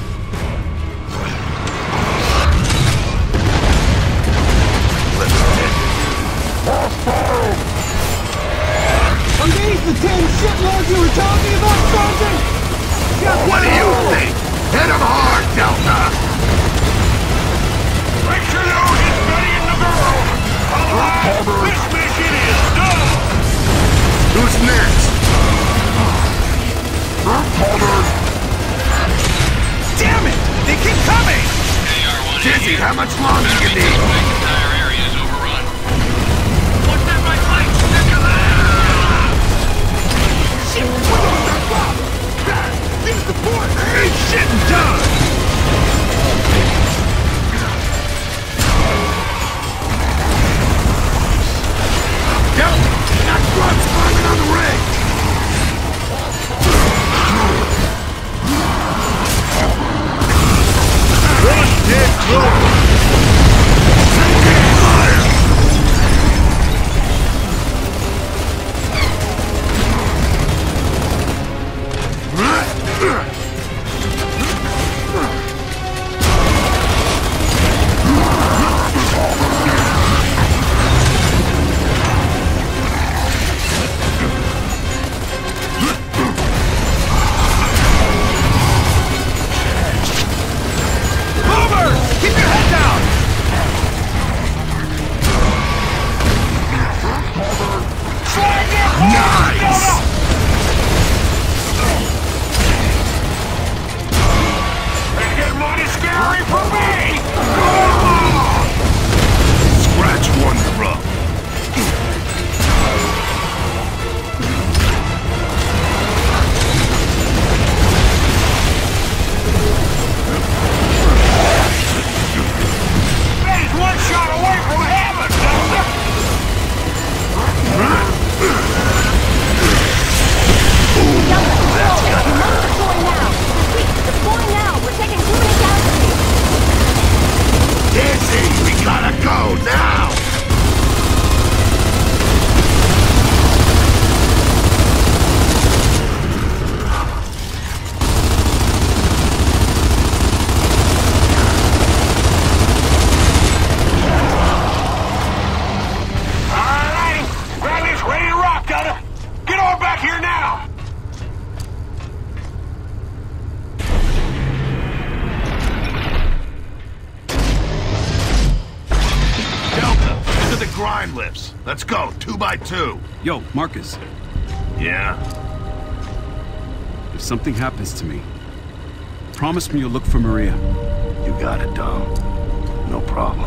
Are these the 10 shitloads you were talking about, Sergeant? What do you think? Hit him hard, Delta! Make sure you don't hit Betty and the girls! Otherwise, this mission is done! Who's next? Damn it! They keep coming! Dizzy, how much longer do you need? Entire area is overrun. What's that my flank? Shit! Use the port! Ain't shit done! That grub's climbing on the ring! One dead grub! grind lifts. Let's go, 2 by 2. Yo, Marcus. Yeah? If something happens to me, Promise me you'll look for Maria. You got it, Dom. No problem.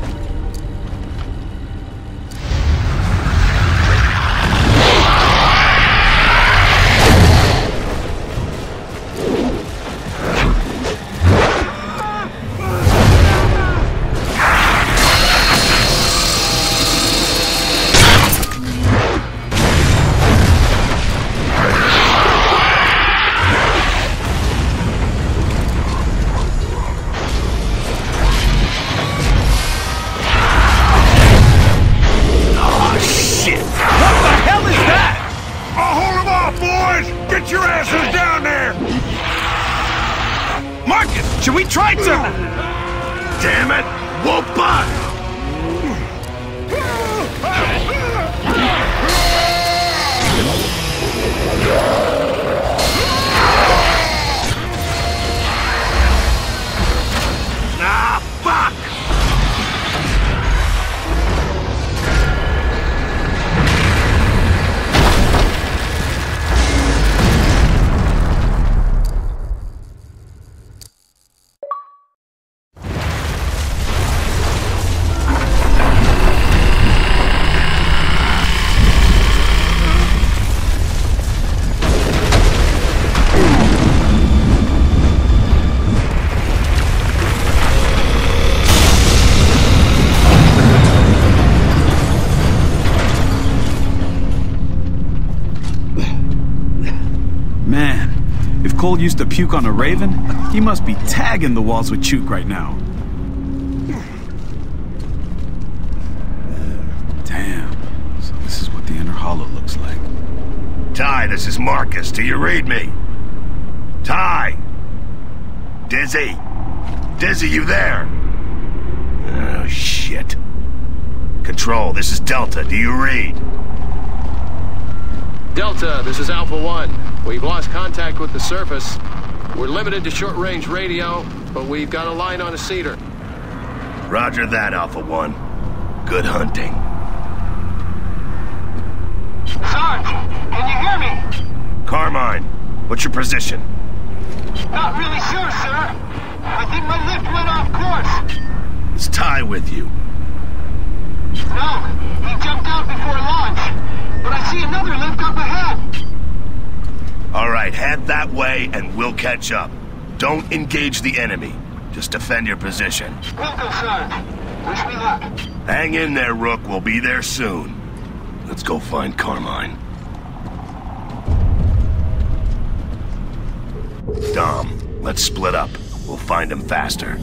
Should we try to? Damn it! Whoop up! Ah, fuck! Cole used to puke on a raven, he must be tagging the walls with Chook right now. Damn. So this is what the inner hollow looks like. Ty, this is Marcus. Do you read me? Ty! Dizzy? Dizzy, you there? Oh, shit. Control, this is Delta. Do you read? Delta, this is Alpha 1. We've lost contact with the surface. We're limited to short-range radio, but we've got a line on a cedar. Roger that, Alpha 1. Good hunting. Sarge, can you hear me? Carmine, what's your position? Not really sure, sir. I think my lift went off course. Is Ty with you? No, he jumped out before launch. But I see another lift up ahead. All right, head that way and we'll catch up. Don't engage the enemy. Just defend your position. Will do, Sarge. Wish me luck. Hang in there, Rook. We'll be there soon. Let's go find Carmine. Dom, let's split up. We'll find him faster.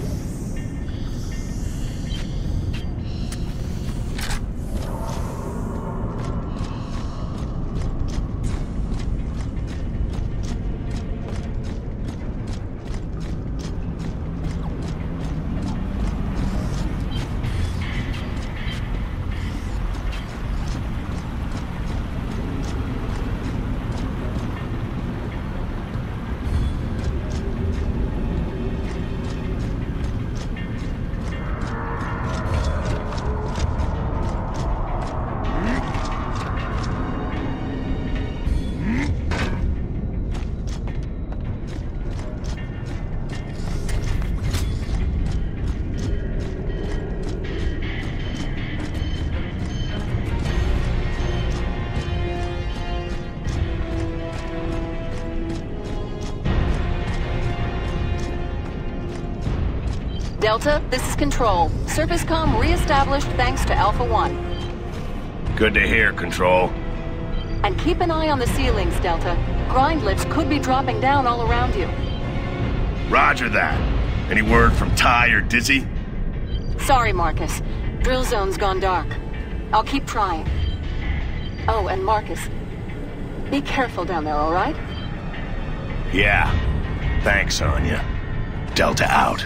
Delta, this is Control. Surface comm re-established thanks to Alpha 1. Good to hear, Control. And keep an eye on the ceilings, Delta. Grind lifts could be dropping down all around you. Roger that. Any word from Ty or Dizzy? Sorry, Marcus. Drill zone's gone dark. I'll keep trying. Oh, and Marcus, be careful down there, all right? Yeah. Thanks, Anya. Delta out.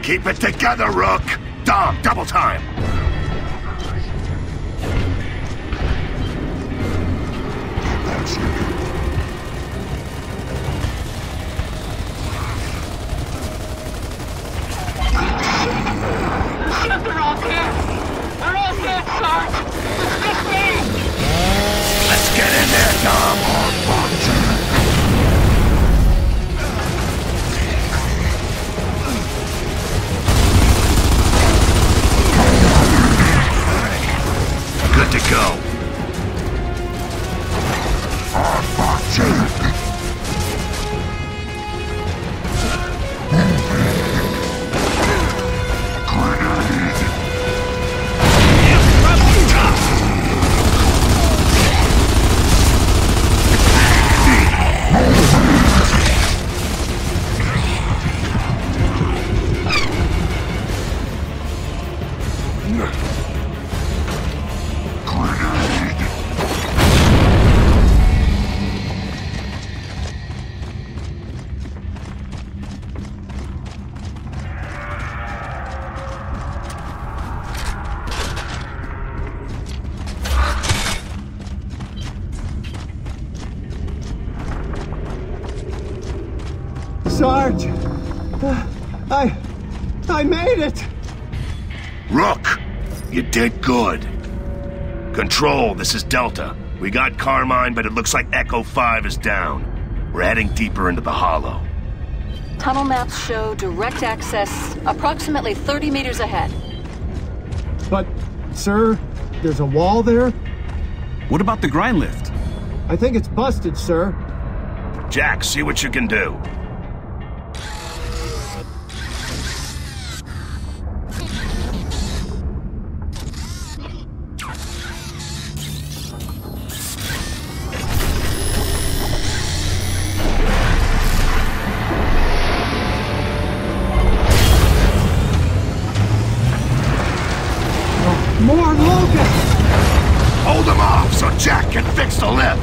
Keep it together, Rook! Dom, double time! Shit, they're all dead! They're all dead, Sarge! It's just me! Let's get in there, Dom! Good to go. Sarge! I made it! Rook, you did good. Control, this is Delta. We got Carmine, but it looks like Echo 5 is down. We're heading deeper into the hollow. Tunnel maps show direct access approximately 30 meters ahead. But, sir, there's a wall there? What about the grind lift? I think it's busted, sir. Jack, see what you can do. More locusts! Hold them off so Jack can fix the lift!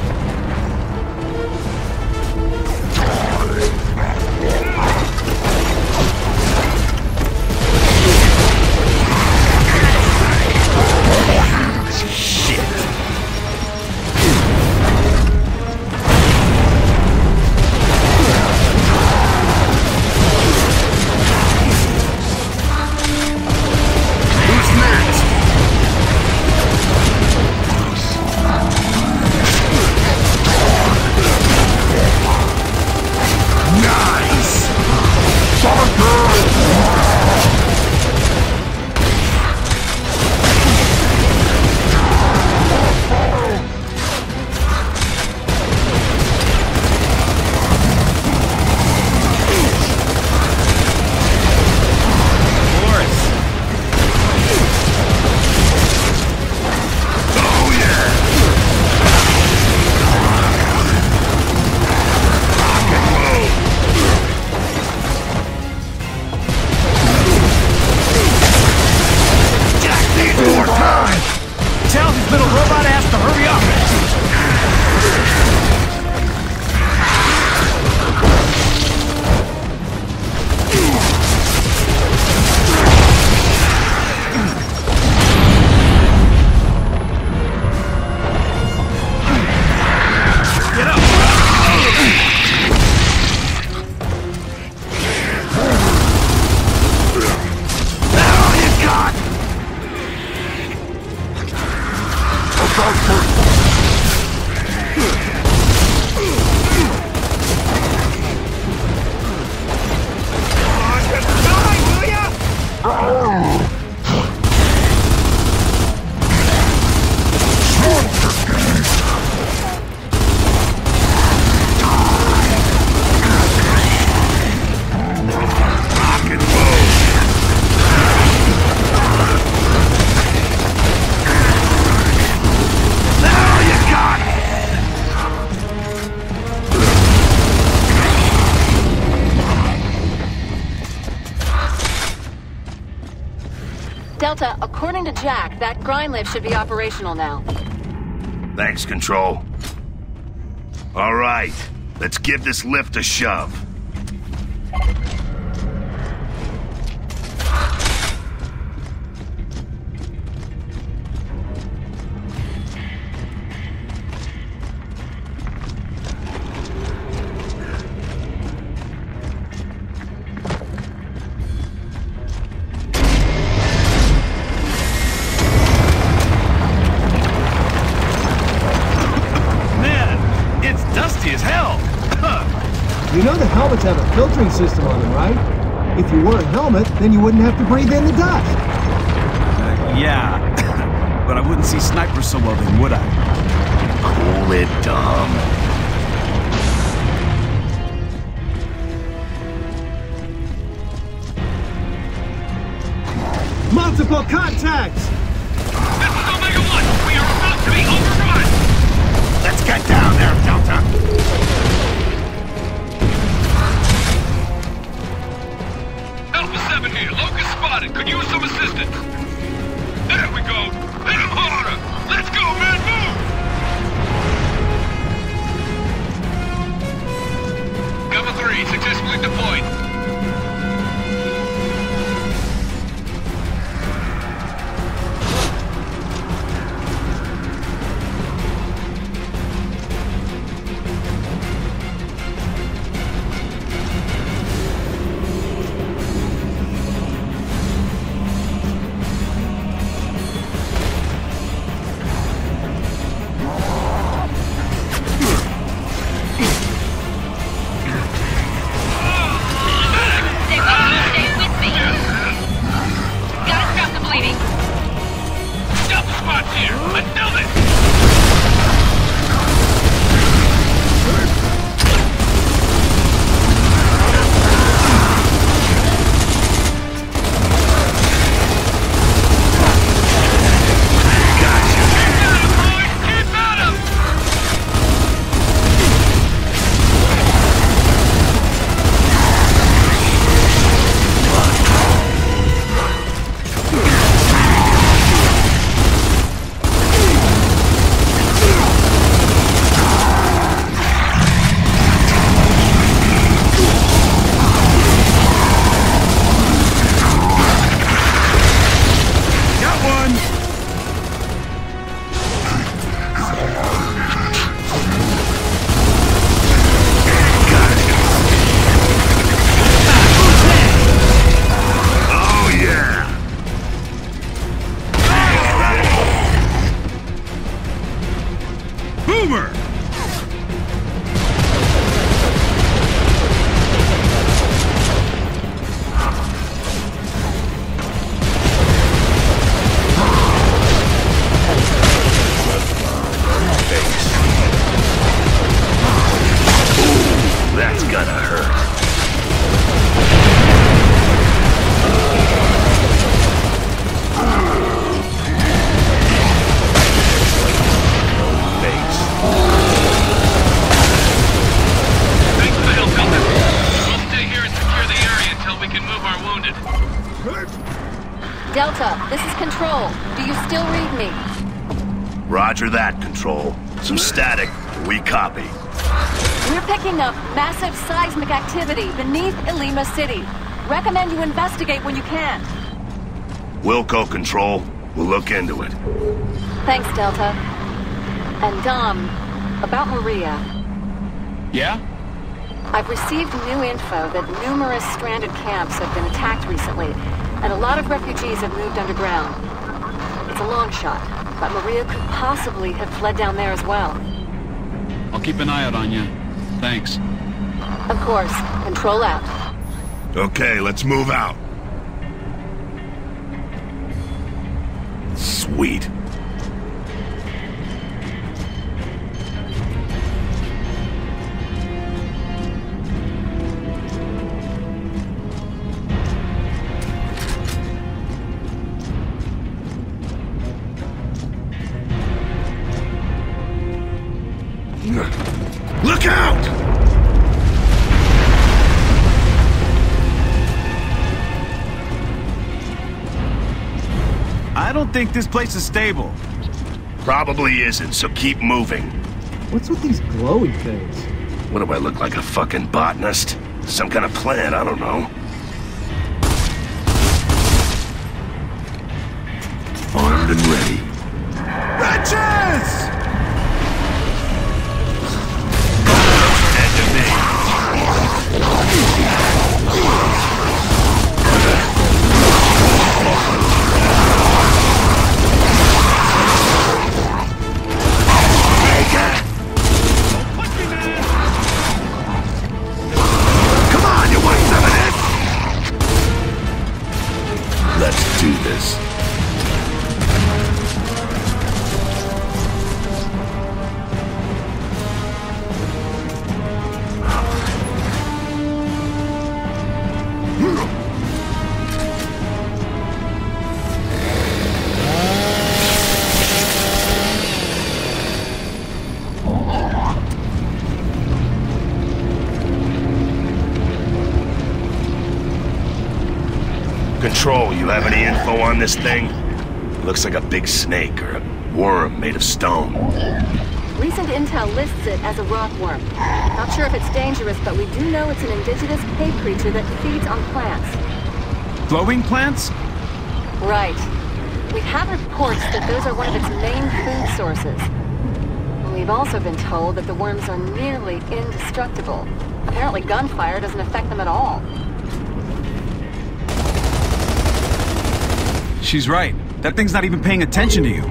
Delta, according to Jack, that grind lift should be operational now. Thanks, Control. All right, let's give this lift a shove. You know the helmets have a filtering system on them, right? If you wore a helmet, then you wouldn't have to breathe in the dust. Yeah. But I wouldn't see snipers so well then, would I? Cool it, Dom. Multiple contacts! This is Omega 1! We are about to be overrun! Let's get down there, Delta! Alpha 7 here. Locust spotted. Could use some assistance. There we go. Hit him harder. Let's go, man. Move! Cover 3 successfully deployed. Delta, this is Control. Do you still read me? Roger that, Control. Some static. We copy. We're picking up massive seismic activity beneath Ilima City. Recommend you investigate when you can. Wilco, Control. We'll look into it. Thanks, Delta. And Dom, about Maria. Yeah? I've received new info that numerous stranded camps have been attacked recently, and a lot of refugees have moved underground. It's a long shot, but Maria could possibly have fled down there as well. I'll keep an eye out on you. Thanks. Of course. Control out. Okay, let's move out. Sweet. Look out! I don't think this place is stable. Probably isn't, so keep moving. What's with these glowing things? What do I look like, a fucking botanist? Some kind of plant, I don't know. Armed and ready. Wretches! is. Control, you have any info on this thing? It looks like a big snake or a worm made of stone. Recent intel lists it as a rockworm. Not sure if it's dangerous, but we do know it's an indigenous cave creature that feeds on plants. Glowing plants? Right. We have reports that those are one of its main food sources. And we've also been told that the worms are nearly indestructible. Apparently gunfire doesn't affect them at all. She's right. That thing's not even paying attention to you.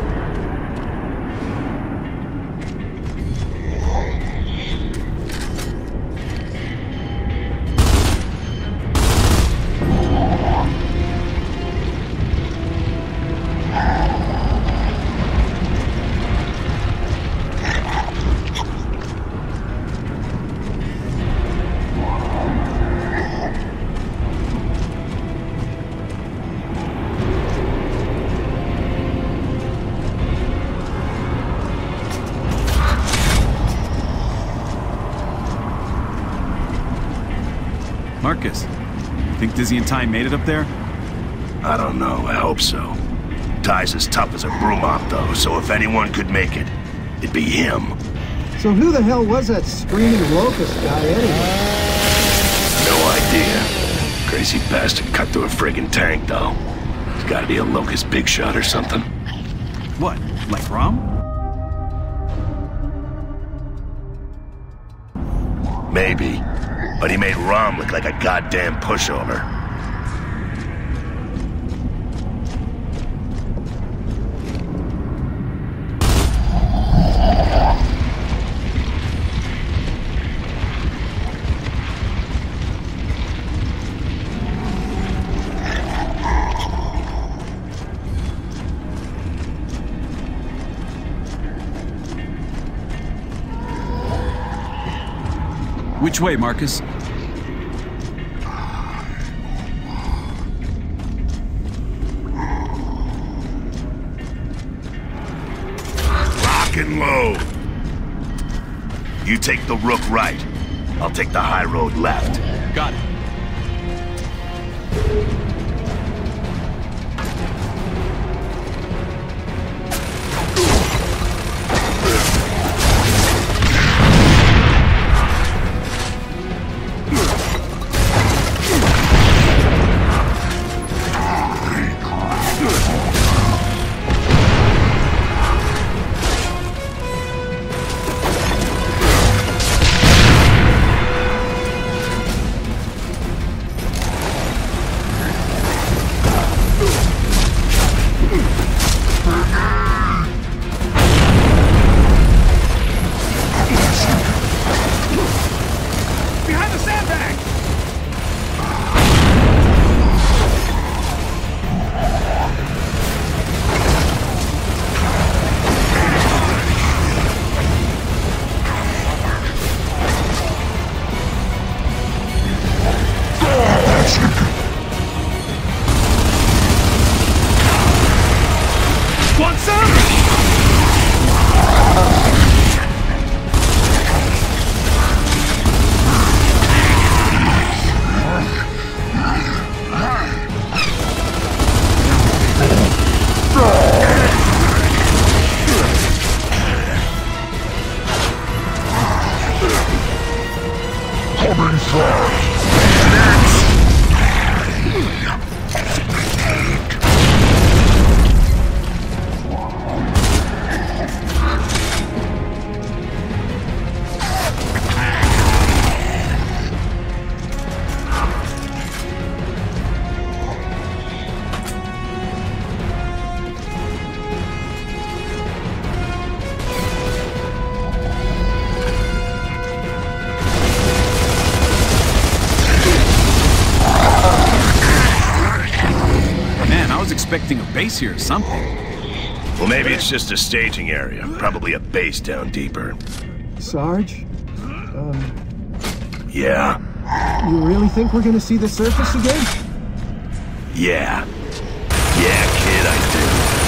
Marcus, you think Dizzy and Ty made it up there? I don't know, I hope so. Ty's as tough as a broom mop, though, so if anyone could make it, it'd be him. So who the hell was that screaming locust guy anyway? No idea. Crazy bastard cut through a friggin' tank, though. He's gotta be a locust big shot or something. What, like Rom? Maybe. But he made Rom look like a goddamn pushover. Which way, Marcus? Lock and load. You take the Rook right. I'll take the high road left. Got it. was expecting a base here or something. Well, maybe it's just a staging area. Probably a base down deeper. Sarge? Yeah? You really think we're gonna see the surface again? Yeah. Yeah, kid, I do.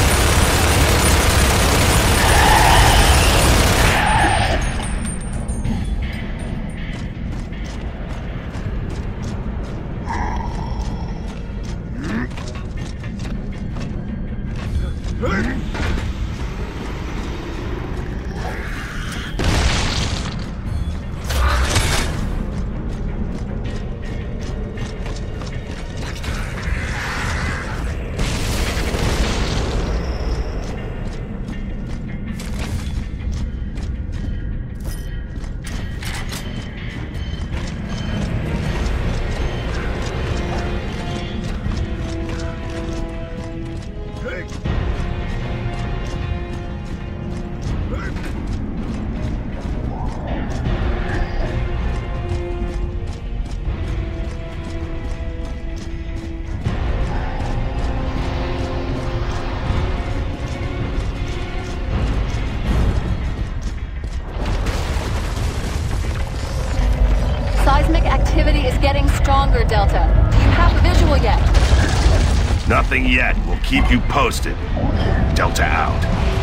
Seismic activity is getting stronger, Delta. Do you have a visual yet? Nothing yet. We'll keep you posted. Delta out.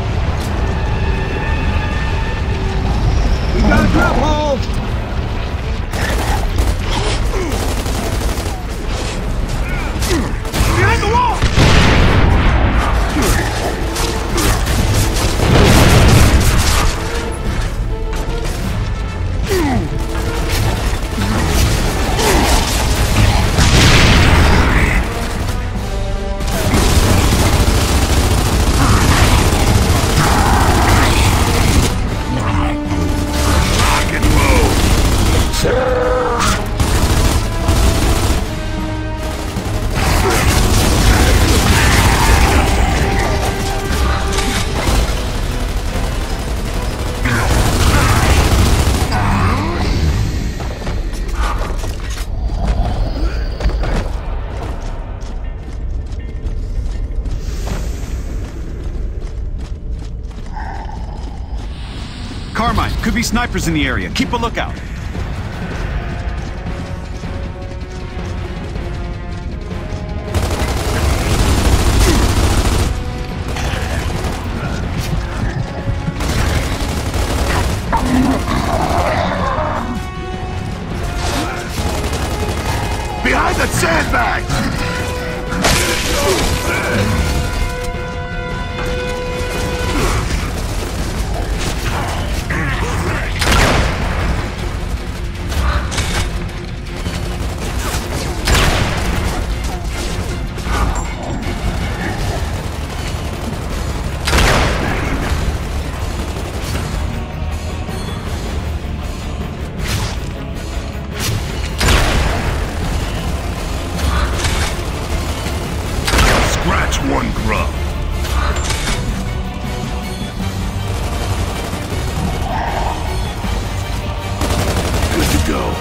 We got a grab hold! Behind the wall! Carmine, could be snipers in the area. Keep a lookout. Behind the sandbags! Scratch one grub. Good to go.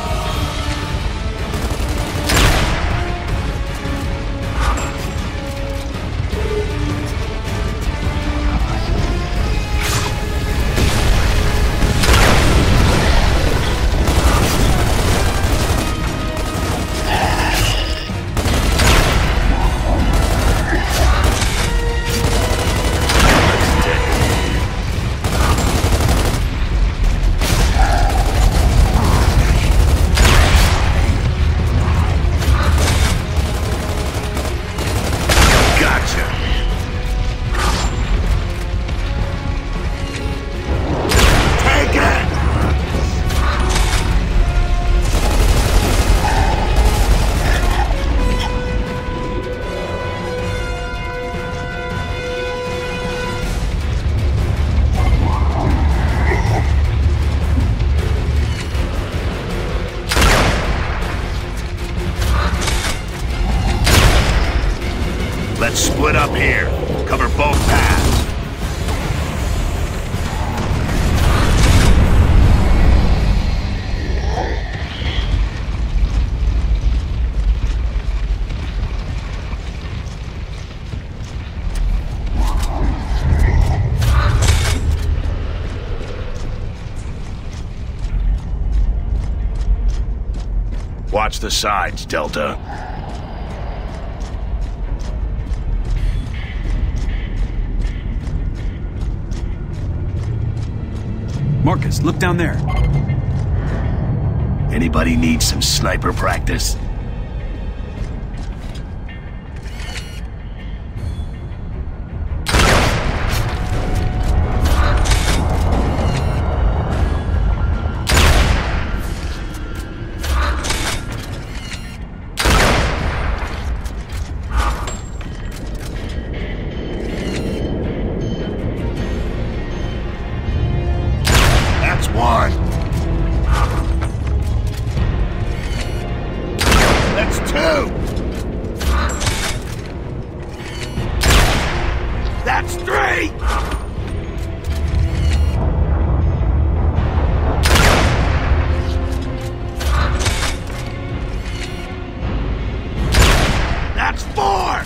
Let's split up here. Cover both paths. Watch the sides, Delta. Marcus, look down there. Anybody need some sniper practice? One. That's two. That's three. That's four.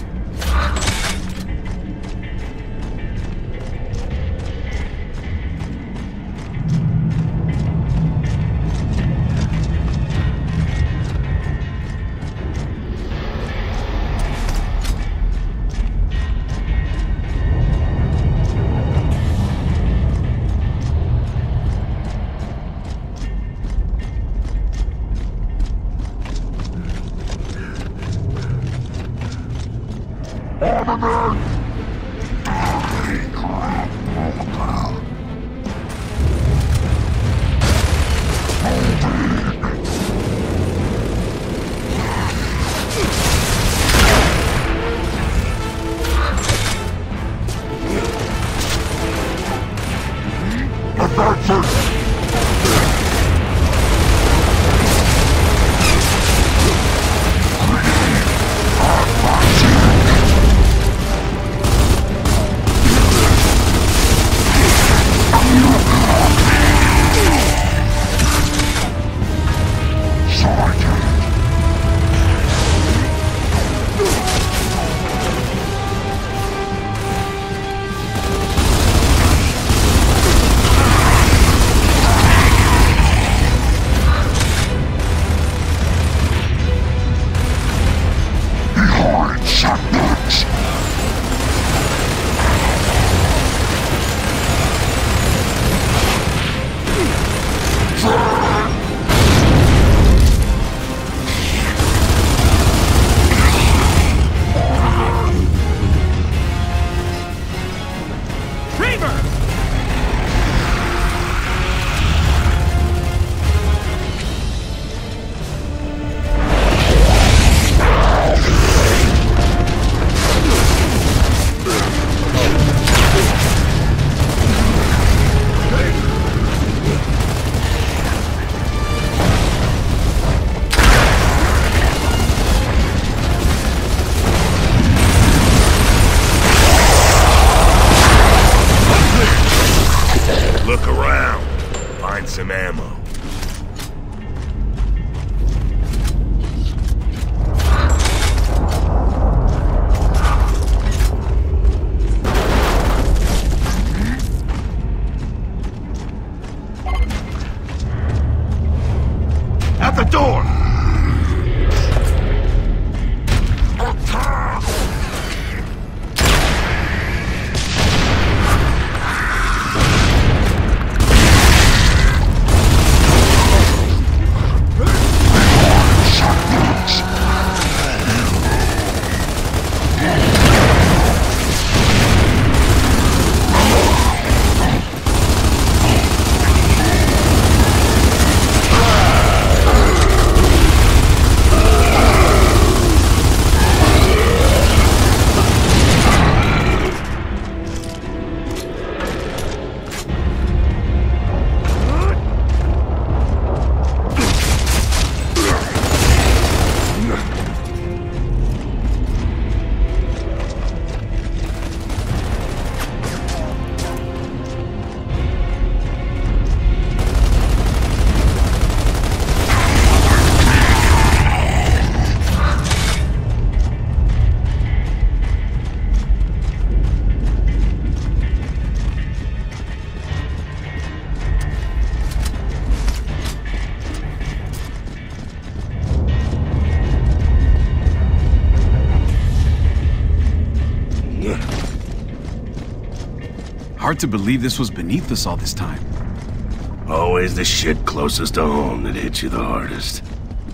Hard to believe this was beneath us all this time. Always the shit closest to home that hits you the hardest.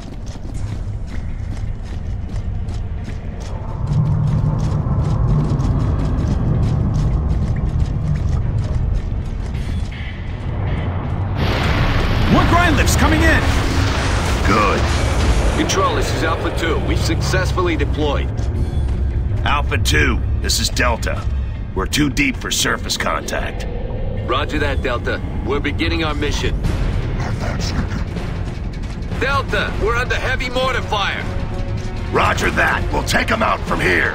More grind lifts coming in! Good. Control, this is Alpha 2. We've successfully deployed. Alpha 2, this is Delta. We're too deep for surface contact. Roger that, Delta. We're beginning our mission. Delta, we're under heavy mortar fire. Roger that. We'll take them out from here.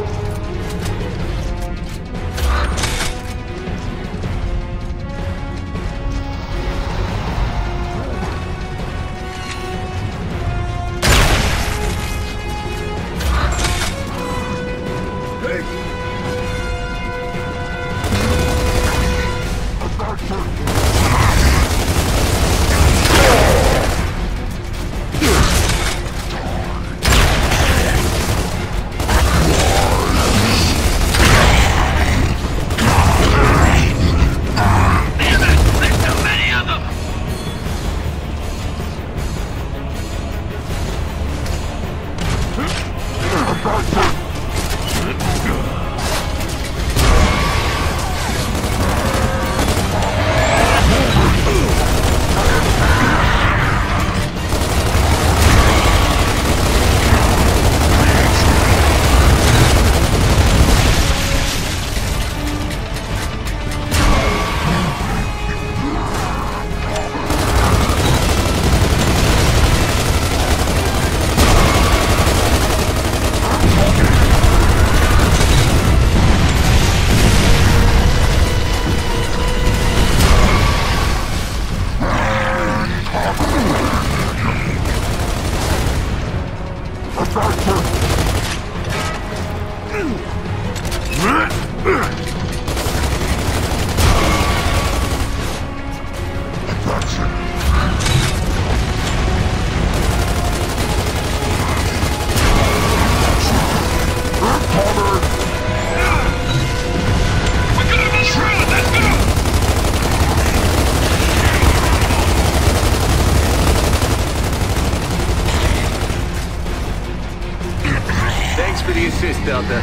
Delta.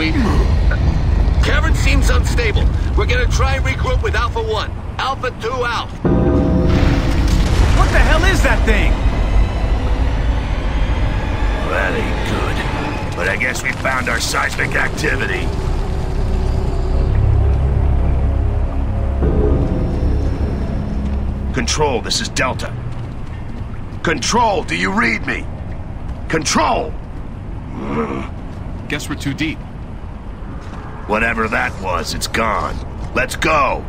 Kevin seems unstable. We're gonna try and regroup with Alpha 1. Alpha 2 out. What the hell is that thing? Well, that ain't good. But I guess we found our seismic activity. Control, this is Delta. Control, do you read me? Control! Guess we're too deep. Whatever that was, it's gone. Let's go!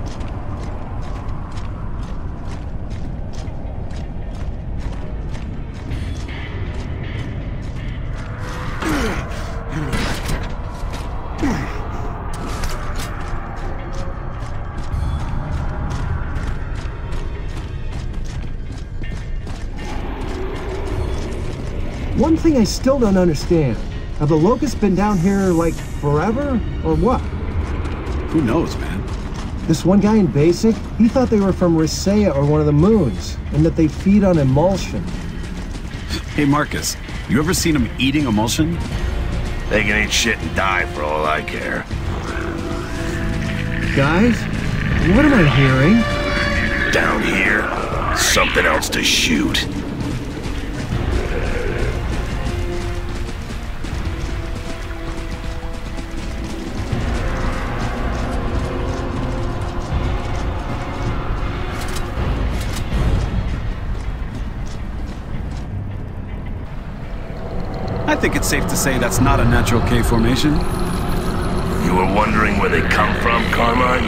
One thing I still don't understand. Have the locusts been down here, like, forever? Or what? Who knows, man? This one guy in Basic, he thought they were from Ricea or one of the moons, and that they feed on emulsion. Hey, Marcus, you ever seen them eating emulsion? They can eat shit and die for all I care. Guys, what am I hearing? Down here, something else to shoot. I think it's safe to say that's not a natural K formation. You were wondering where they come from, Carmine?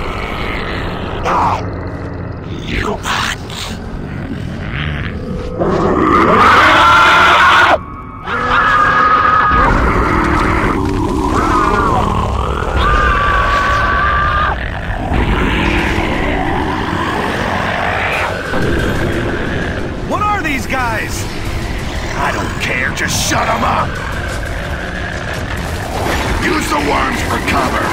Oh! You What are these guys? I don't care, just shut them up! Use the worms for cover!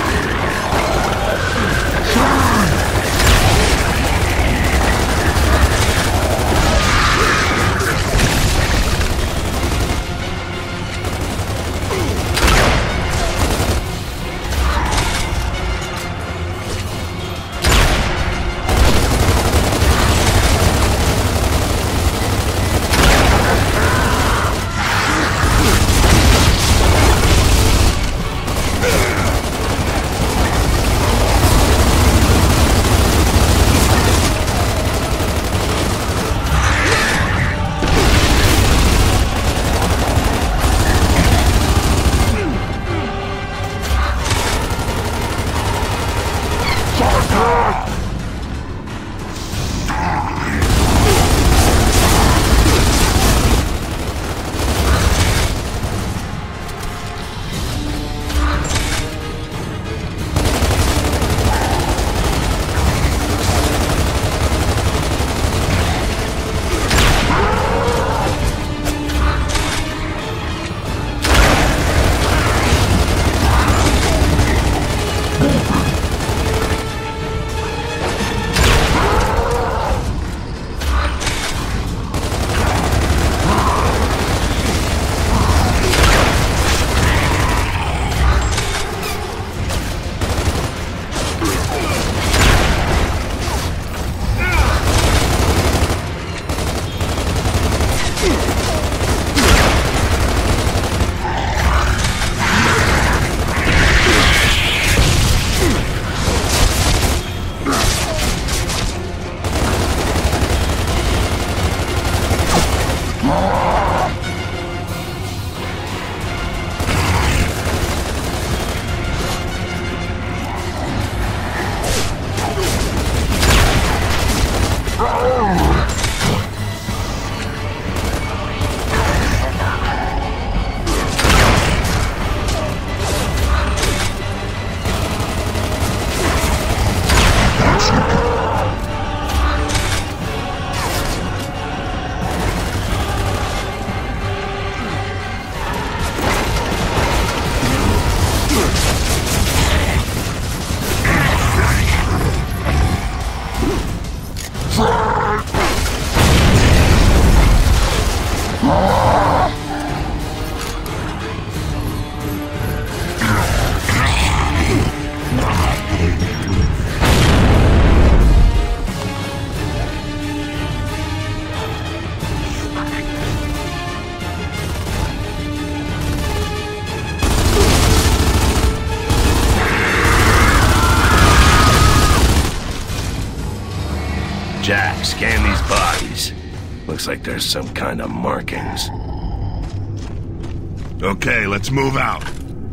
Jack, scan these bodies. Looks like there's some kind of markings. Okay, let's move out.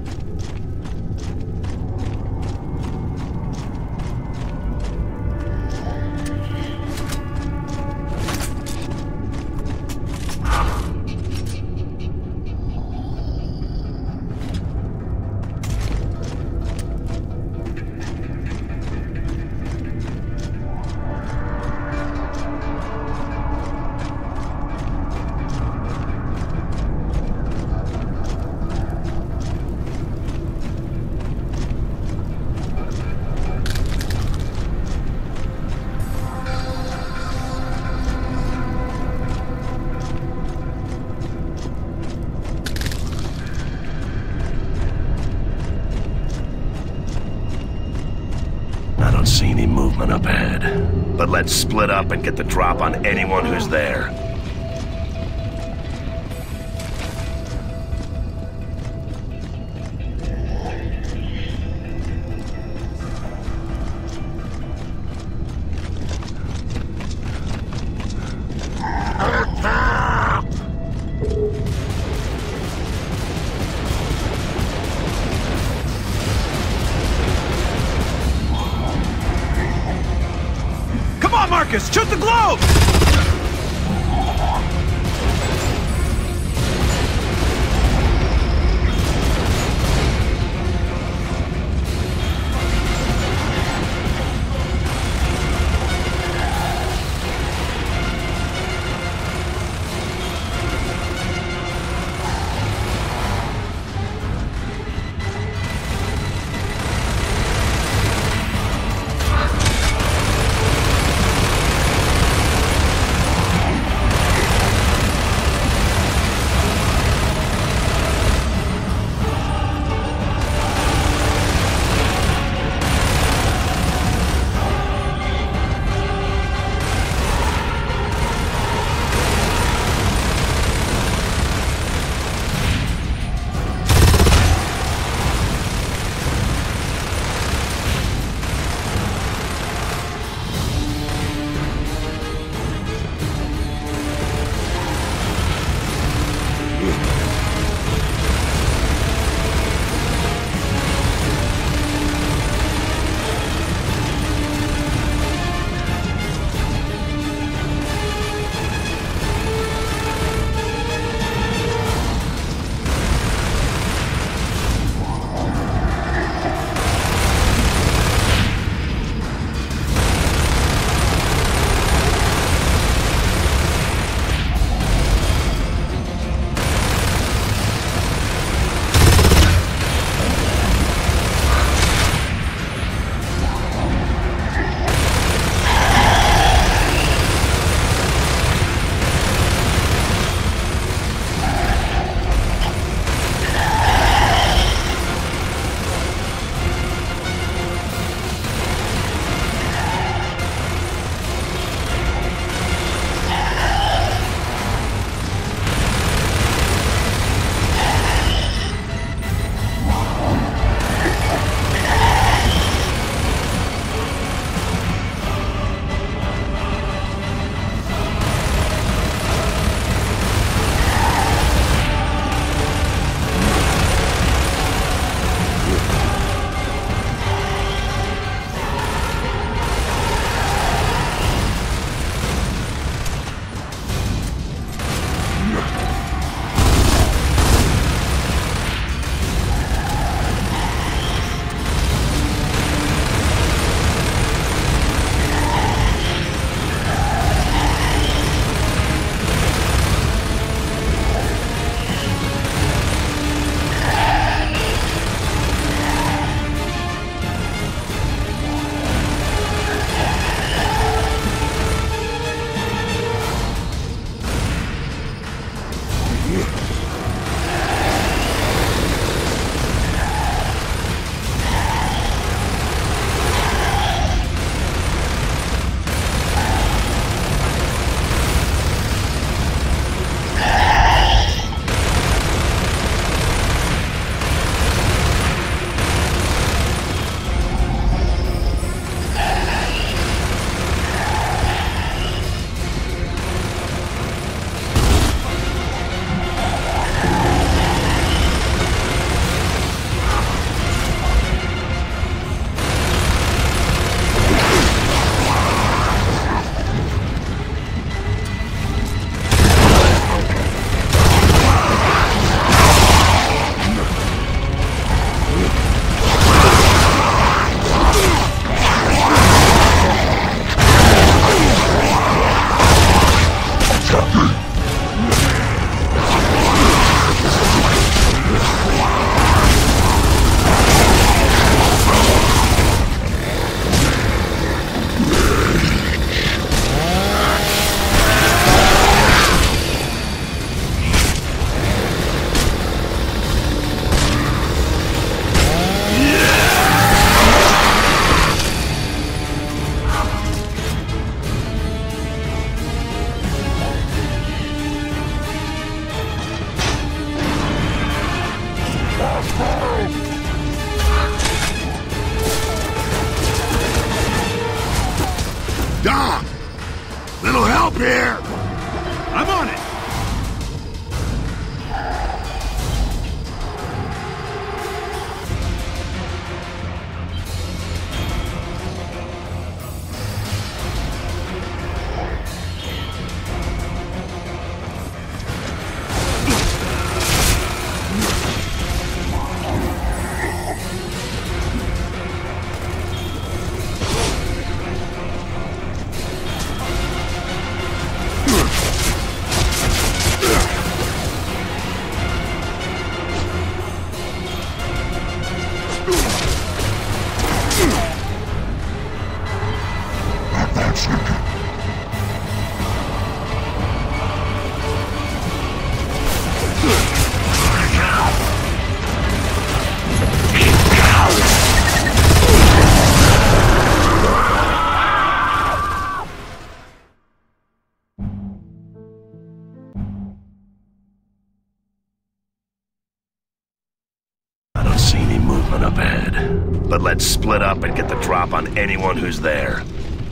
See any movement up ahead. But let's split up and get the drop on anyone who's there. Marcus, shoot the globe! see any movement up ahead. But let's split up and get the drop on anyone who's there.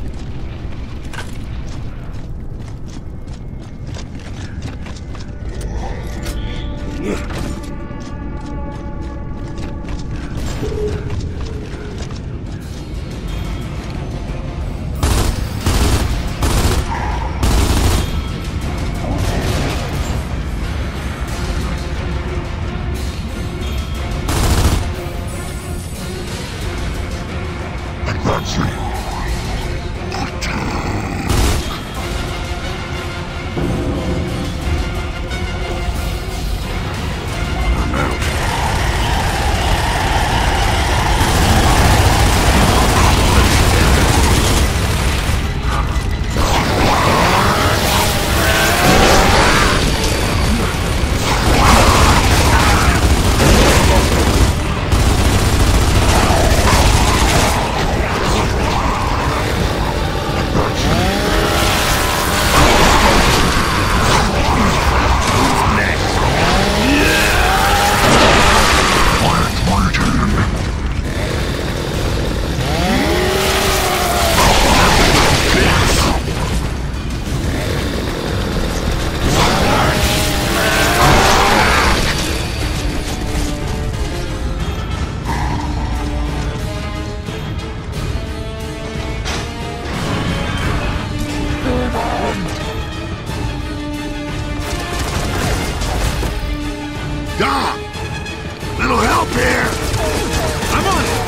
Doc! Little help here! I'm on it!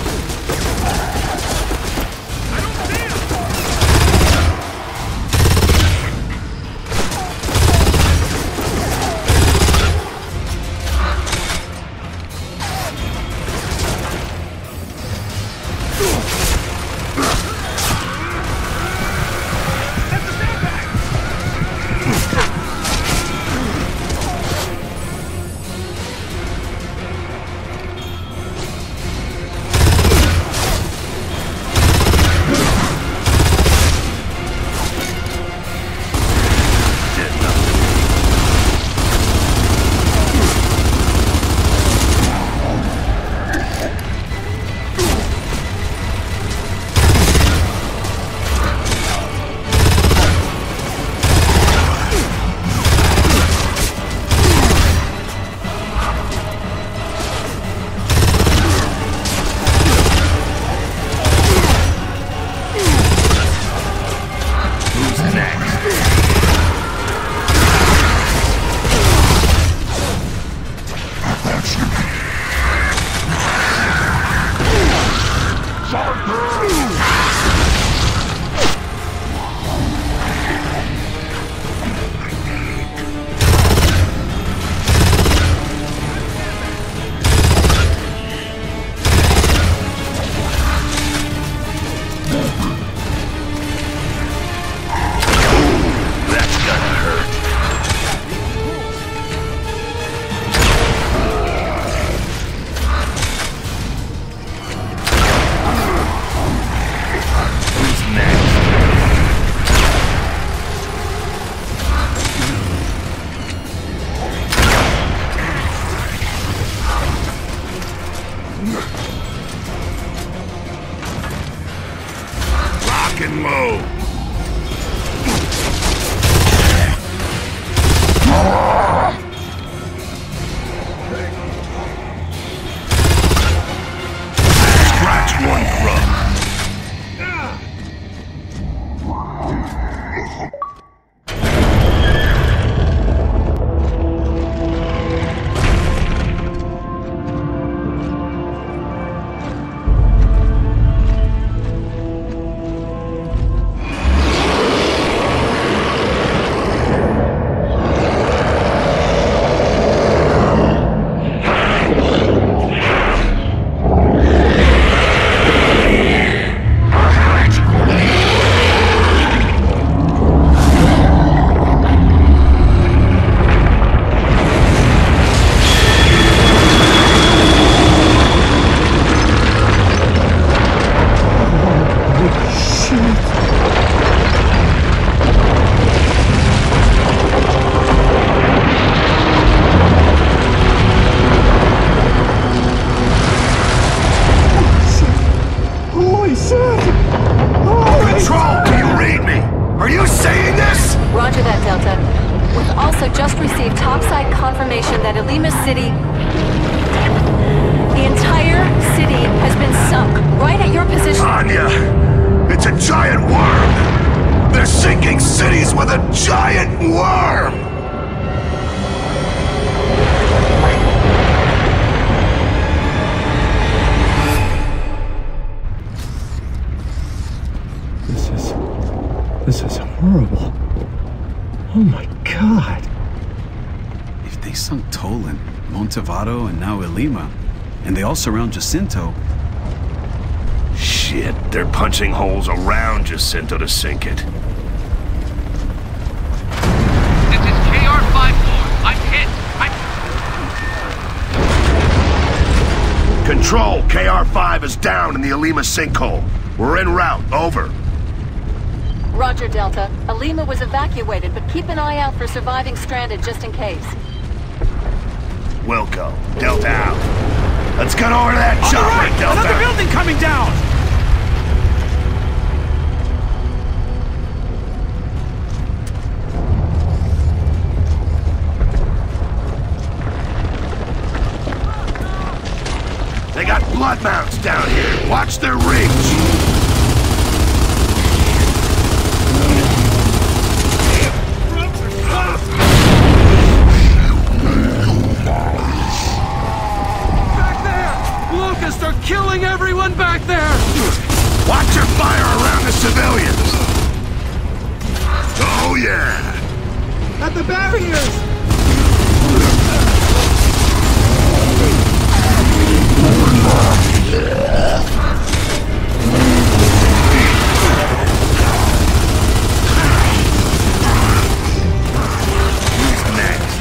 I don't see him! That's the sandbag! topside confirmation that Ilima City... The entire city has been sunk, right at your position. Anya! It's a giant worm! They're sinking cities with a giant worm! This is horrible. Oh my God. If they sunk Tolan, Montevado, and now Ilima, and they all surround Jacinto... Shit, they're punching holes around Jacinto to sink it. This is KR-54. I'm hit. Control, KR-5 is down in the Ilima sinkhole. We're en route, over. Roger, Delta. Ilima was evacuated, but keep an eye out for surviving stranded just in case. Wilco, Delta out. Let's get over to that chopper, right, Delta! Another building coming down! They got blood mounts down here. Watch their reach. They're killing everyone back there! Watch your fire around the civilians! Oh yeah! At the barriers! Who's next?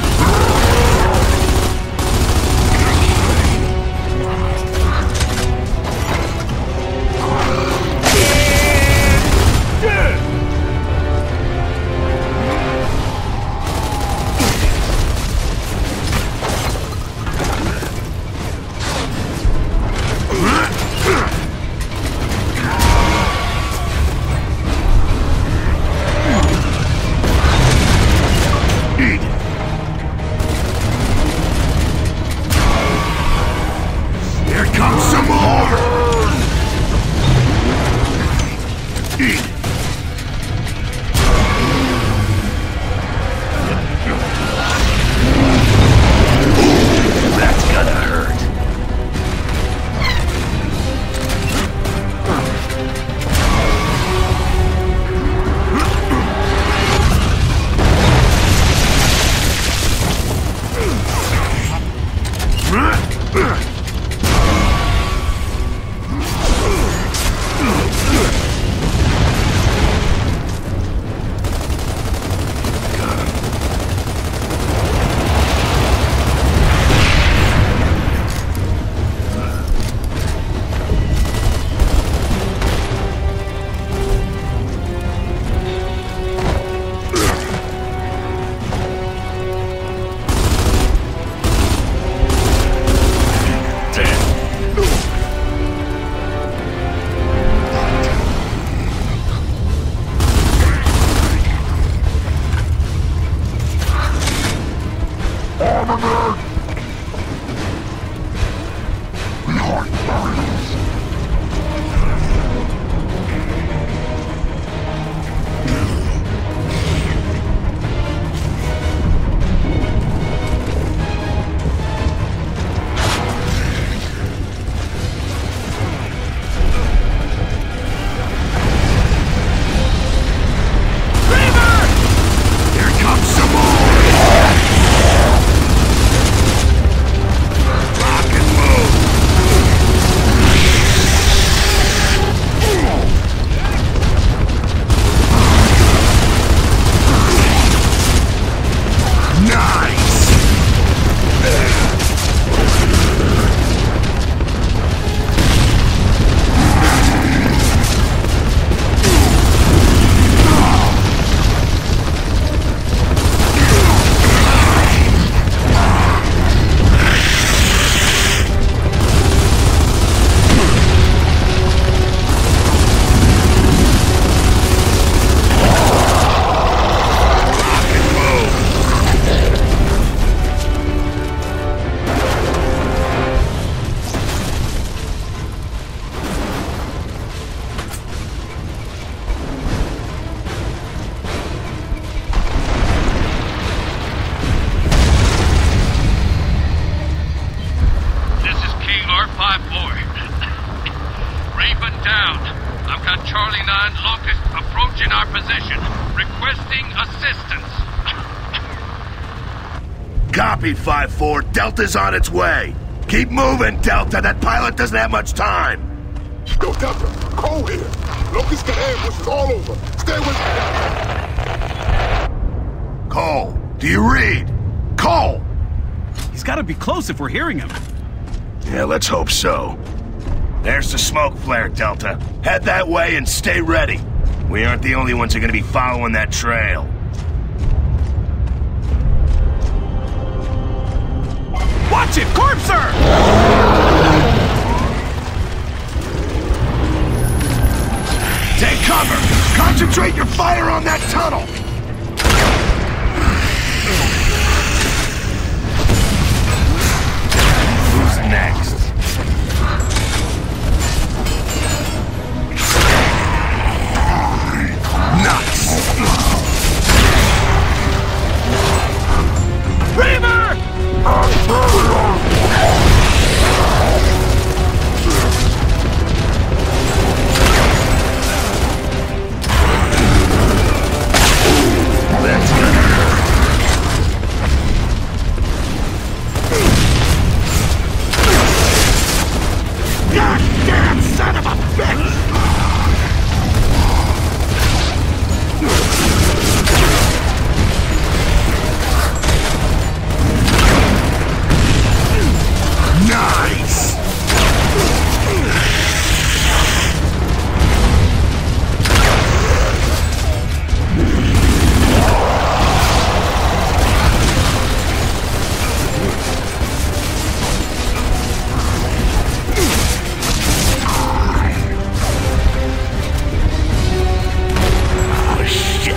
9, Locust approaching our position. Requesting assistance. Copy, 5-4. Delta's on its way. Keep moving, Delta. That pilot doesn't have much time. Yo, Delta, Cole here. Locust got ambushes all over. Stay with me. Cole, do you read? Cole! He's gotta be close if we're hearing him. Yeah, let's hope so. There's the smoke flare, Delta. Head that way and stay ready. We aren't the only ones who are gonna be following that trail. Watch it! Corpser! Take cover! Concentrate your fire on that tunnel! Who's next? Nuts! Reaver! Goddamn son of a bitch! Nice! Oh, shit.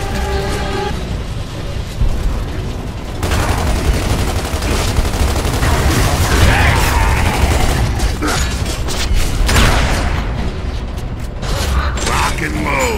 Rock and load.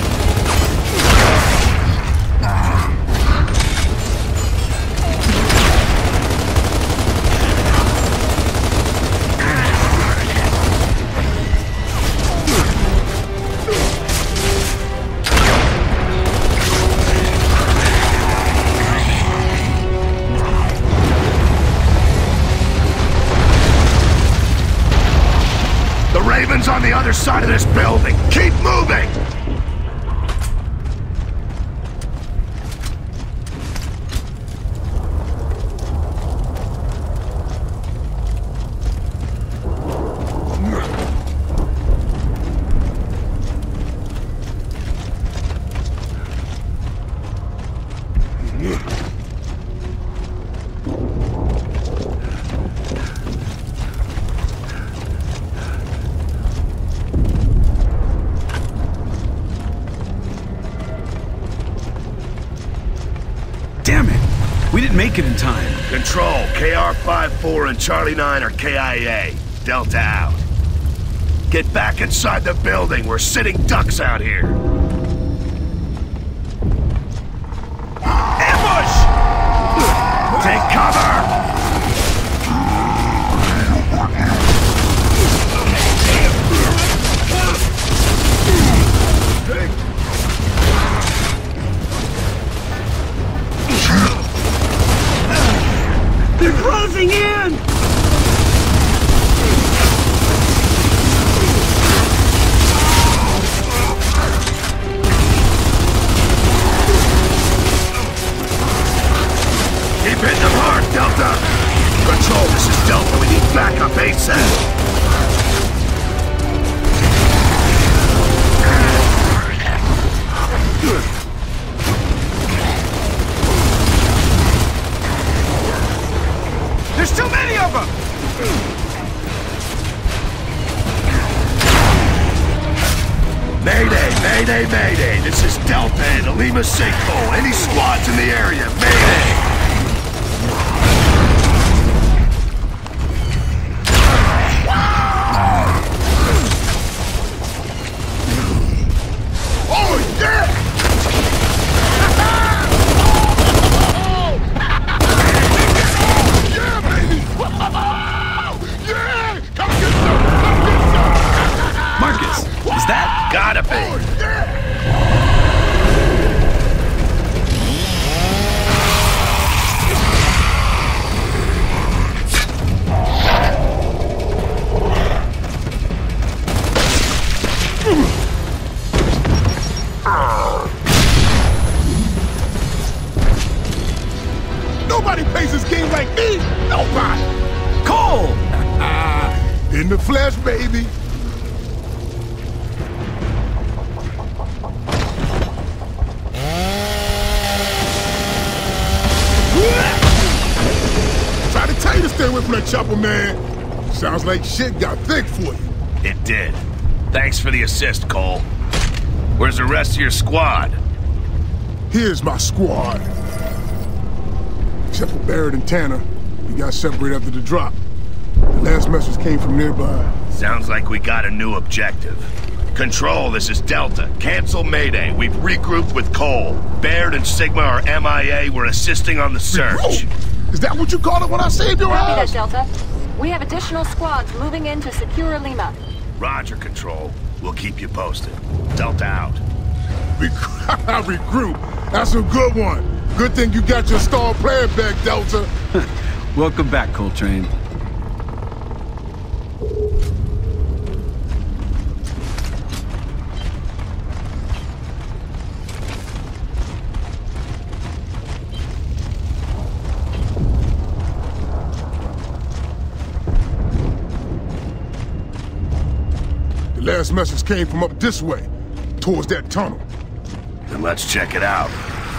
The Raven's on the other side of this building. Keep moving! Damn it! We didn't make it in time. Control, KR-54 and Charlie 9 are KIA. Delta out. Get back inside the building. We're sitting ducks out here. Ambush! Take cover! They're closing in! Keep hitting them hard, Delta! Control, this is Delta. We need backup ASAP. There's too many of them! Mayday, mayday, mayday. This is Delta and Alima Sinkhole. Any squads in the area, mayday! Oh, yeah! Marcus, is that? Gotta be. king like me? Nobody. Cole! In the flesh, baby. Try to tell you to stay away from that chopper, man. Sounds like shit got thick for you. It did. Thanks for the assist, Cole. Where's the rest of your squad? Here's my squad. Except for Barrett and Tanner. We got separated after the drop. The last message came from nearby. Sounds like we got a new objective. Control, this is Delta. Cancel Mayday. We've regrouped with Cole. Baird and Sigma are MIA. We're assisting on the search. Regroup? Is that what you called it when I saved your Copy ass? that, Delta. We have additional squads moving in to secure Lima. Roger, Control. We'll keep you posted. Delta out. Regroup. That's a good one. Good thing you got your star player back, Delta. Welcome back, Coltrane. The last message came from up this way, towards that tunnel. Then let's check it out.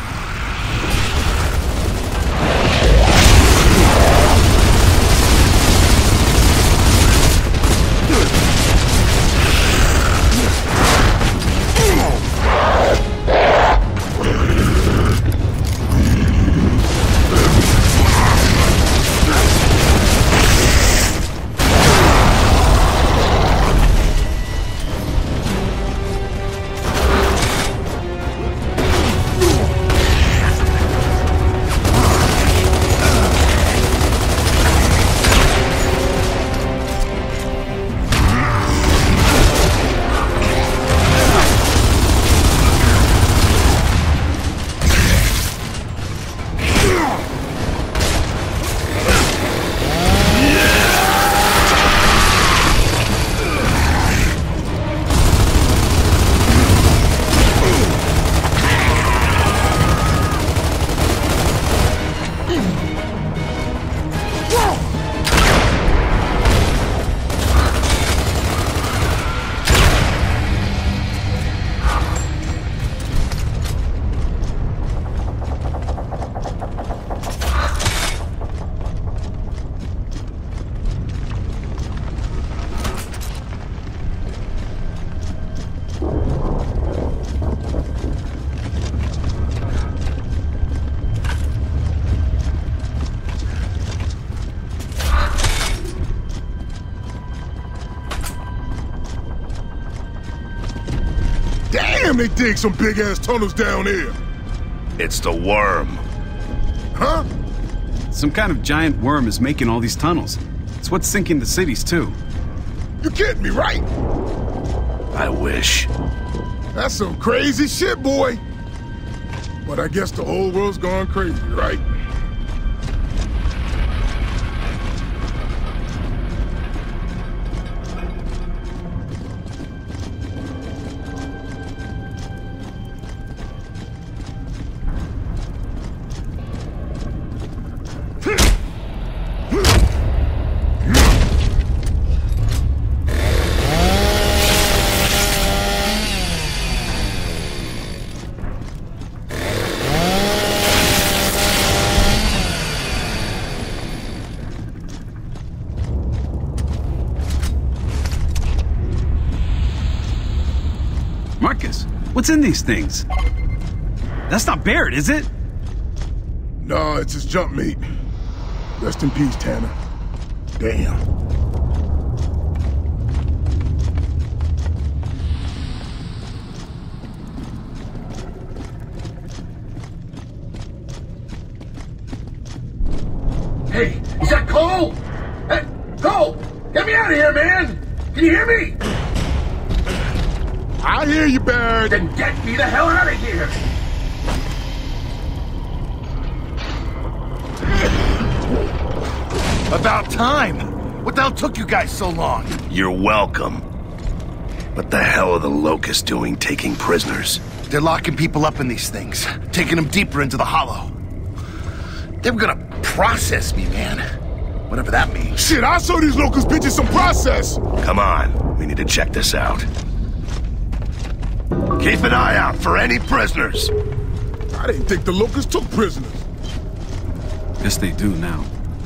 Damn, they dig some big-ass tunnels down here. It's the worm. Huh? Some kind of giant worm is making all these tunnels. It's what's sinking the cities, too. You kidding me, right? I wish. That's some crazy shit, boy. But I guess the whole world's gone crazy, right? Marcus, what's in these things? That's not Baird, is it? No, it's his jump mate. Rest in peace, Tanner. Damn. Hey, is that Cole? Hey, Cole! Get me out of here, man! Can you hear me? I hear you, Barrett. Then get me the hell out of here! About time! What the hell took you guys so long? You're welcome. What the hell are the Locusts doing taking prisoners? They're locking people up in these things, taking them deeper into the hollow. They were gonna Process me, man. Whatever that means. Shit, I'll show these locals bitches some process. Come on, we need to check this out. Keep an eye out for any prisoners. I didn't think the locals took prisoners. Guess they do now.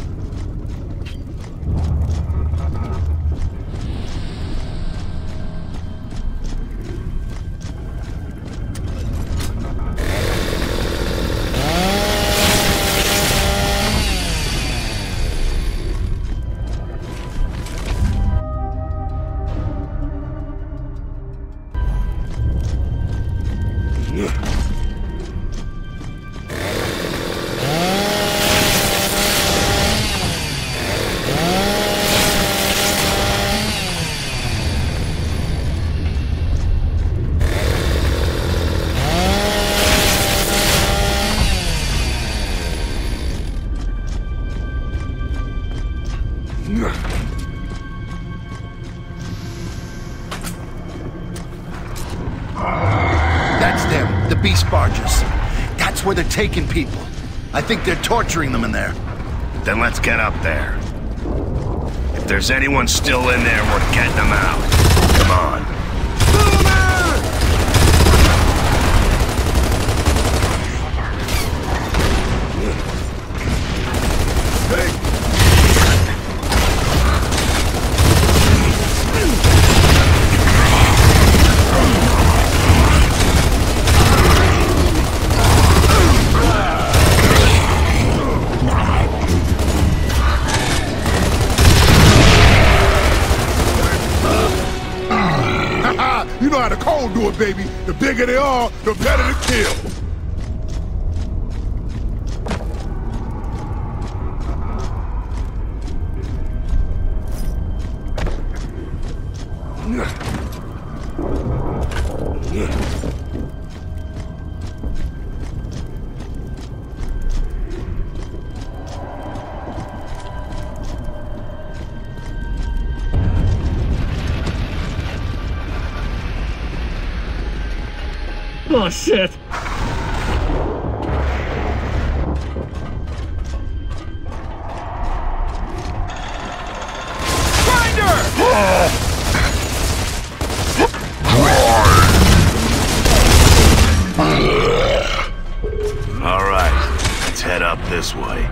That's them, the beast barges. That's where they're taking people. I think they're torturing them in there. Then let's get up there. If there's anyone still in there, we're getting them out. Come on. You know how the cold do it, baby. The bigger they are, the better to kill. Oh, shit! Find her! All right, let's head up this way.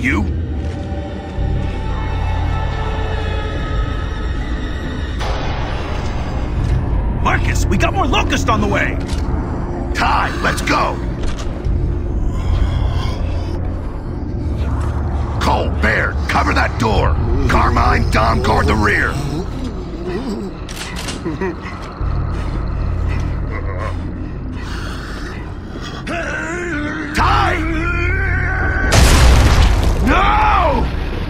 you? Marcus, we got more locusts on the way! Ty, let's go! Cole, Baird, cover that door! Carmine, Dom, guard the rear! Ty! No!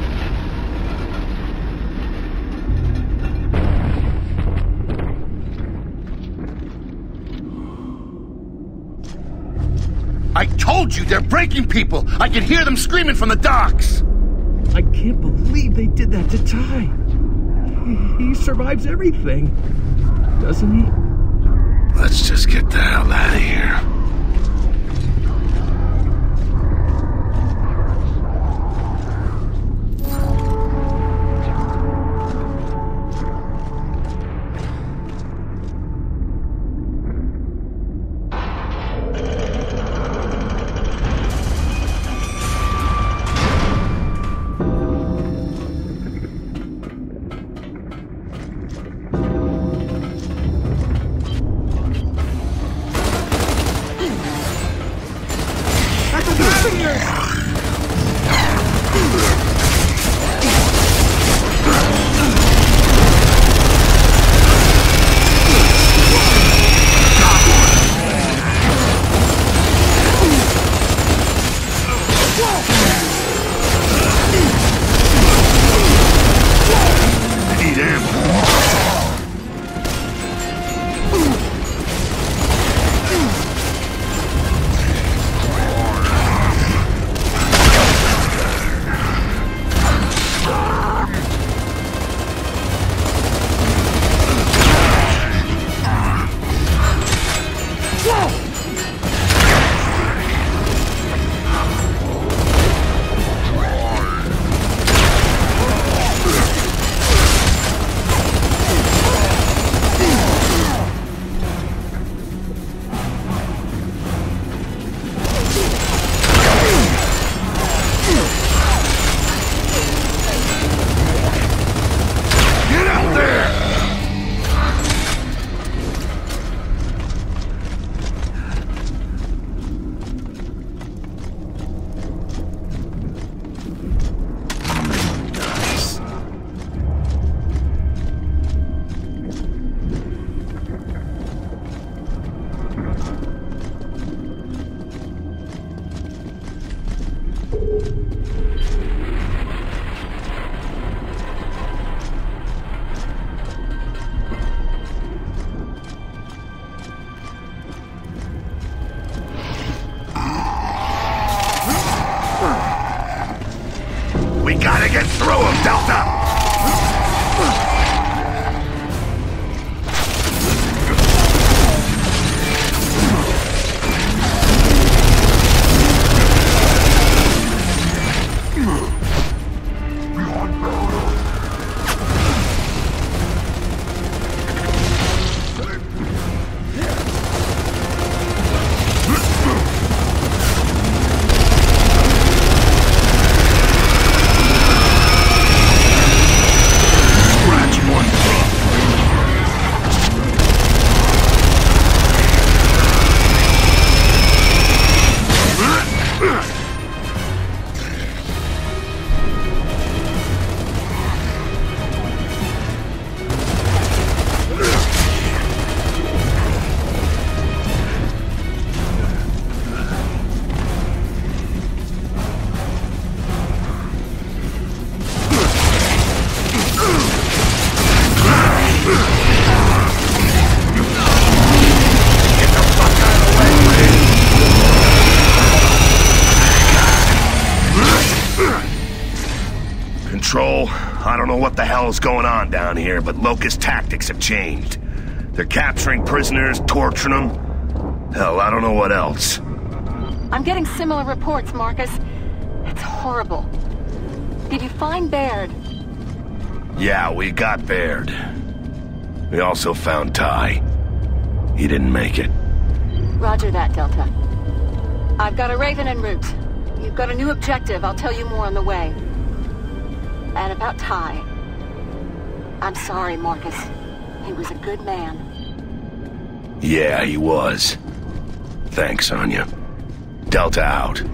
I told you, they're breaking people! I can hear them screaming from the docks! I can't believe they did that to Ty. He survives everything, doesn't he? Let's just get the hell out of here. Gotta get through him, Delta! Control, I don't know what the hell's going on down here, but Locust tactics have changed. They're capturing prisoners, torturing them. Hell, I don't know what else. I'm getting similar reports, Marcus. It's horrible. Did you find Baird? Yeah, we got Baird. We also found Ty. He didn't make it. Roger that, Delta. I've got a Raven en route. You've got a new objective. I'll tell you more on the way. And about Ty. I'm sorry, Marcus. He was a good man. Yeah, he was. Thanks, Anya. Delta out.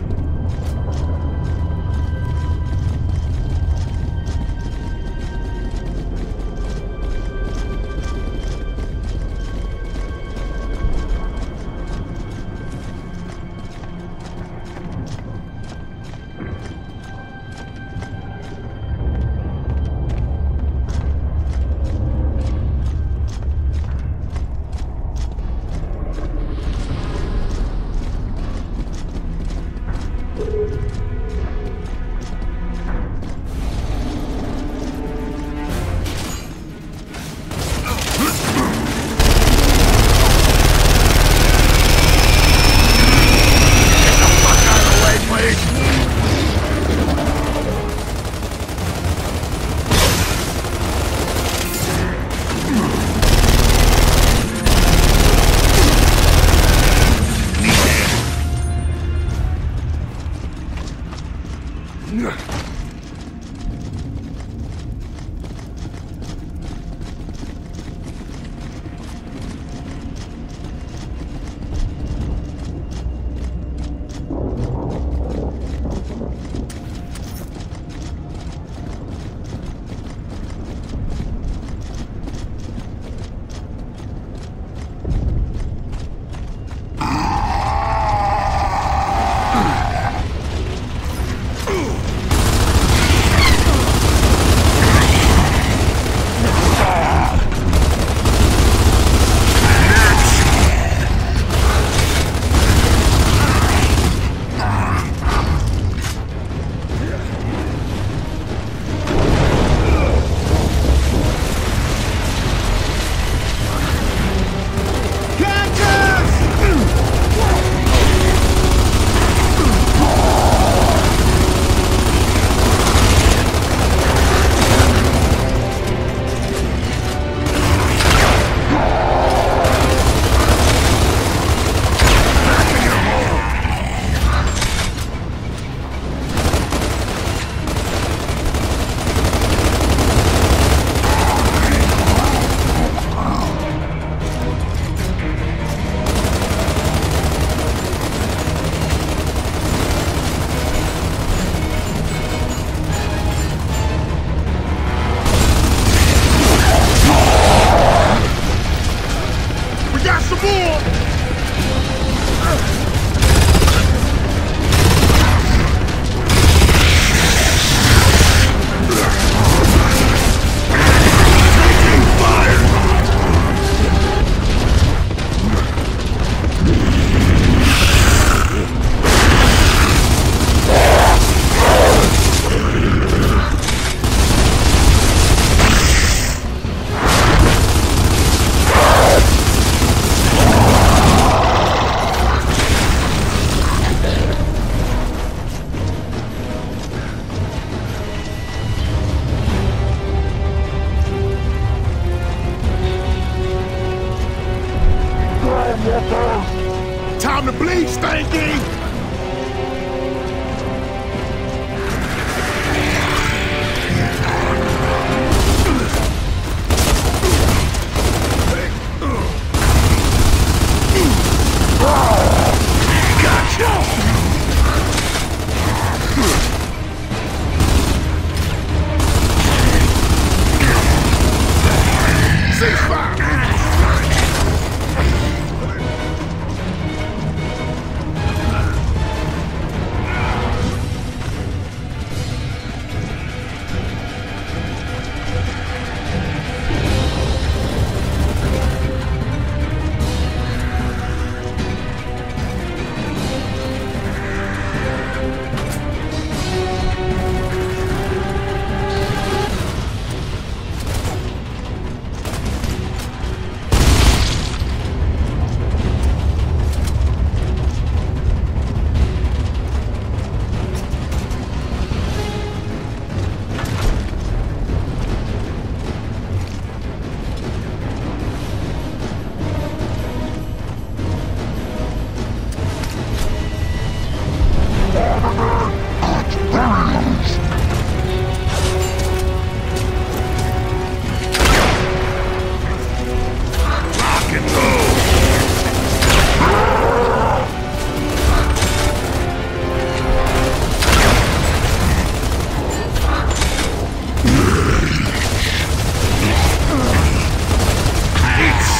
Time to bleed, Stanky!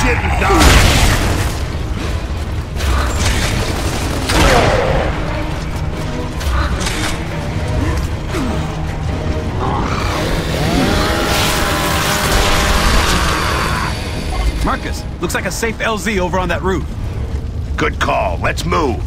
shit and die. Marcus, looks like a safe LZ over on that roof. Good call. Let's move.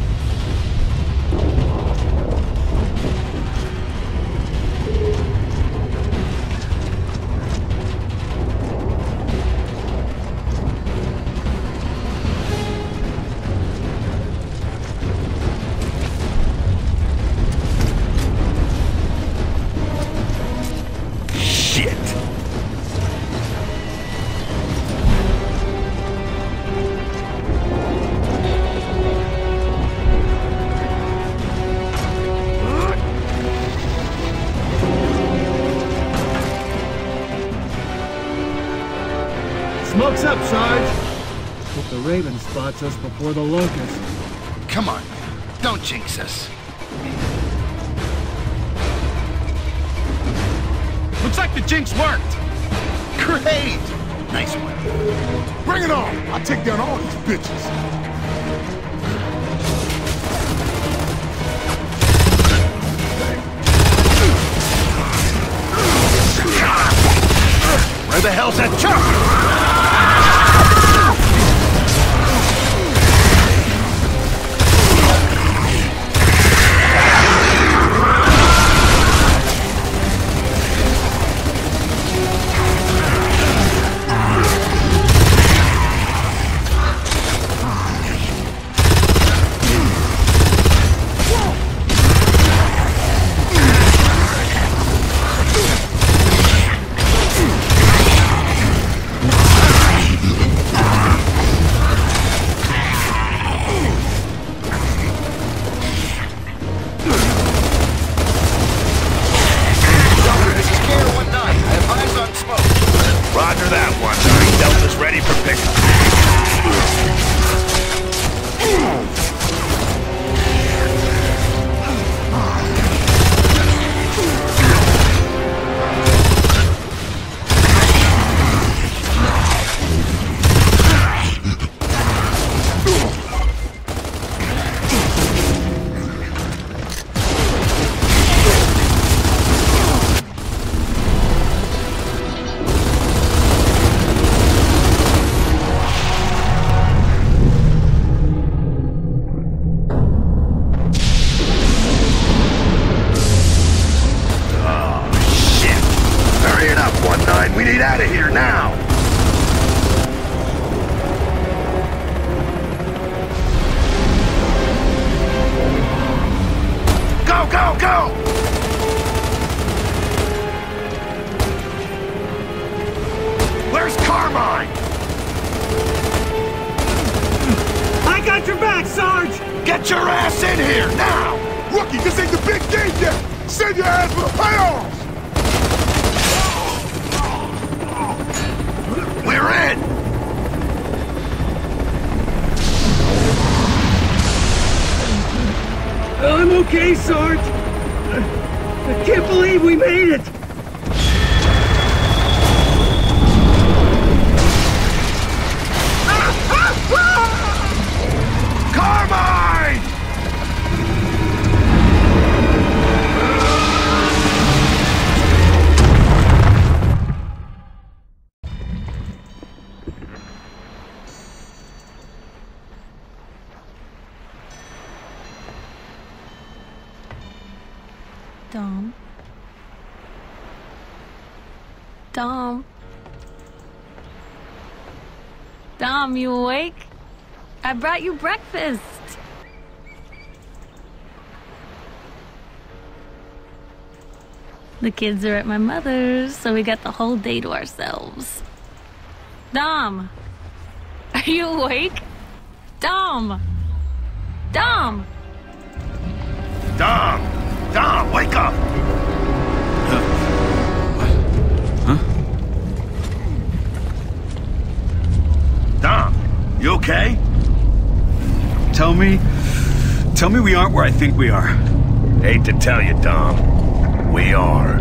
Smoke's up, Sarge. Hope the Raven spots us before the Locust. Come on, don't jinx us. Looks like the jinx worked. Great! Nice one. Bring it on! I'll take down all these bitches. Where the hell's that Chuck? Roger that one. Delta's ready for pickup. We need out of here now! Go, go, go! Where's Carmine? I got your back, Sarge! Get your ass in here, now! Rookie, this ain't the big game yet! Save your ass for the payoffs! We're in! I'm okay, Sarge. I can't believe we made it. Carmine! Dom. Dom. Dom, you awake? I brought you breakfast. The kids are at my mother's, so we got the whole day to ourselves. Dom! Are you awake? Dom! Dom! Dom! Dom, wake up! Huh? Dom, you okay? Tell me we aren't where I think we are. Hate to tell you, Dom. We are.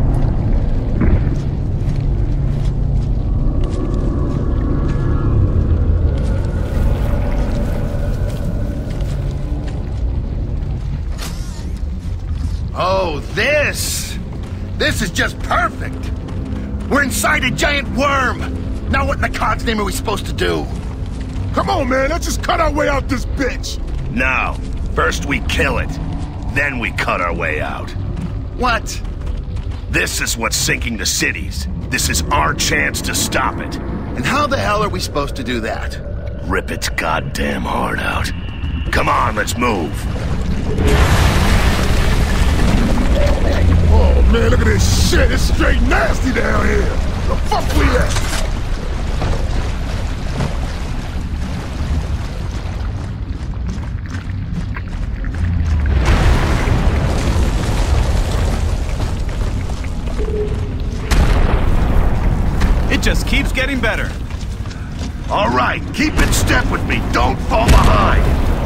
This is just perfect. We're inside a giant worm. Now what in the God's name are we supposed to do? Come on, man, let's just cut our way out this bitch. No. First we kill it. Then we cut our way out. What? This is what's sinking the cities. This is our chance to stop it. And how the hell are we supposed to do that? Rip its goddamn heart out. Come on, let's move. Oh, man, look at this shit. It's straight nasty down here. The fuck we at? It just keeps getting better. All right, keep in step with me. Don't fall behind.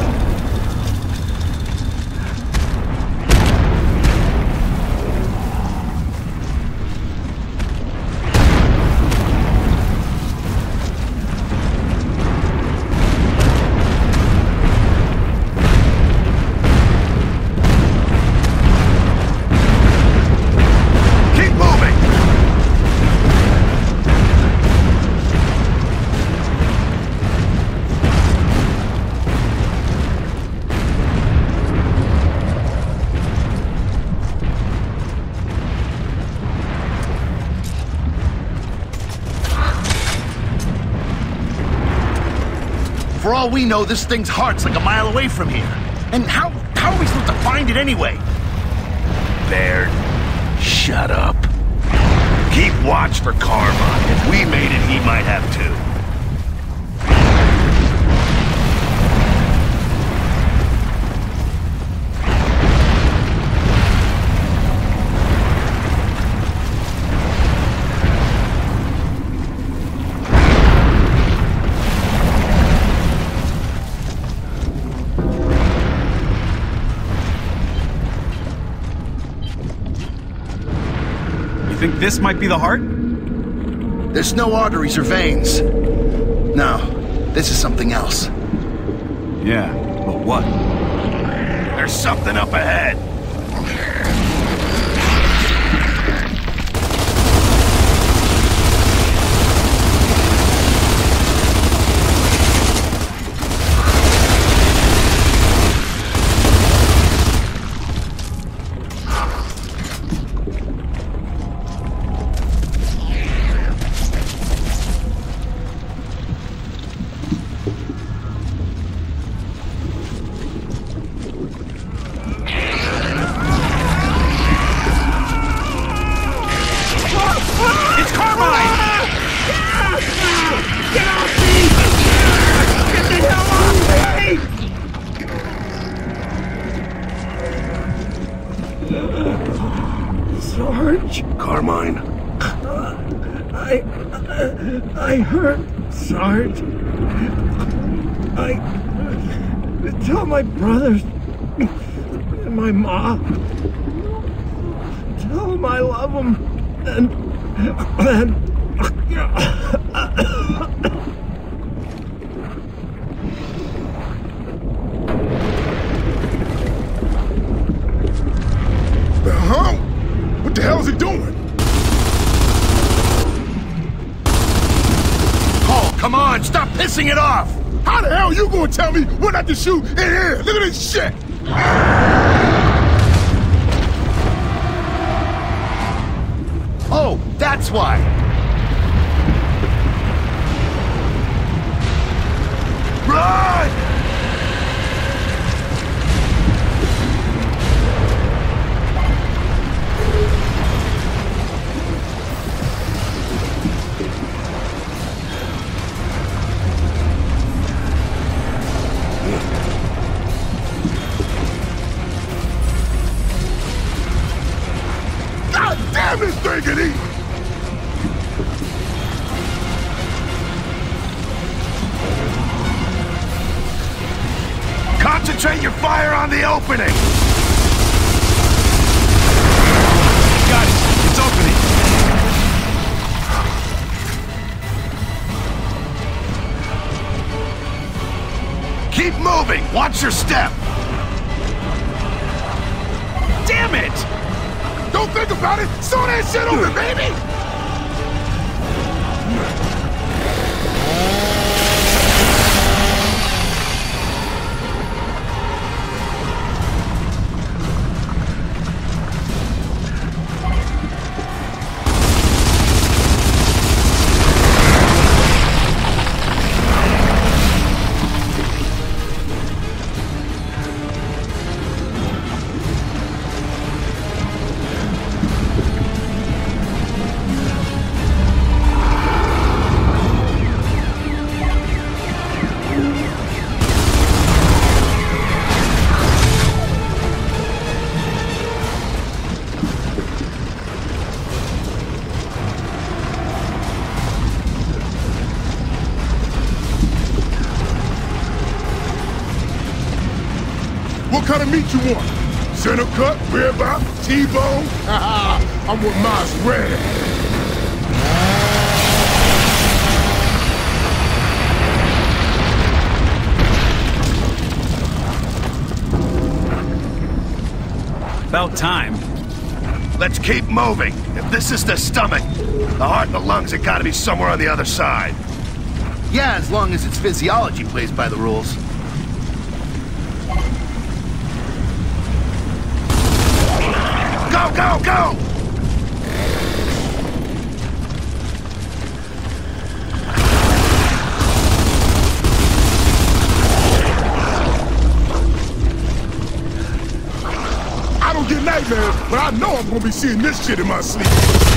For all we know, this thing's heart's like a mile away from here. And how are we supposed to find it anyway? Baird, shut up. Keep watch for Carmine. If we made it, he might have too. You think this might be the heart? There's no arteries or veins. No, this is something else. Yeah, but what? There's something up ahead. Sarge? Carmine? I hurt, Sarge. Tell my brothers and my mom. Tell them I love them. And Huh? What the hell is he doing? Paul, come on, stop pissing it off! How the hell you gonna tell me when not to shoot in here? Look at this shit! Oh, that's why. Run! God damn this thing can eat! Concentrate your fire on the opening! Got it! It's opening! Keep moving! Watch your step! Damn it! Don't don't think about it. Saw that shit open, baby! What kind of meat you want? Center cut, ribeye, T-bone? I want mine rare. About time. Let's keep moving. If this is the stomach, the heart and the lungs have got to be somewhere on the other side. Yeah, as long as its physiology plays by the rules. Go, go, go! I don't get nightmares, but I know I'm gonna be seeing this shit in my sleep.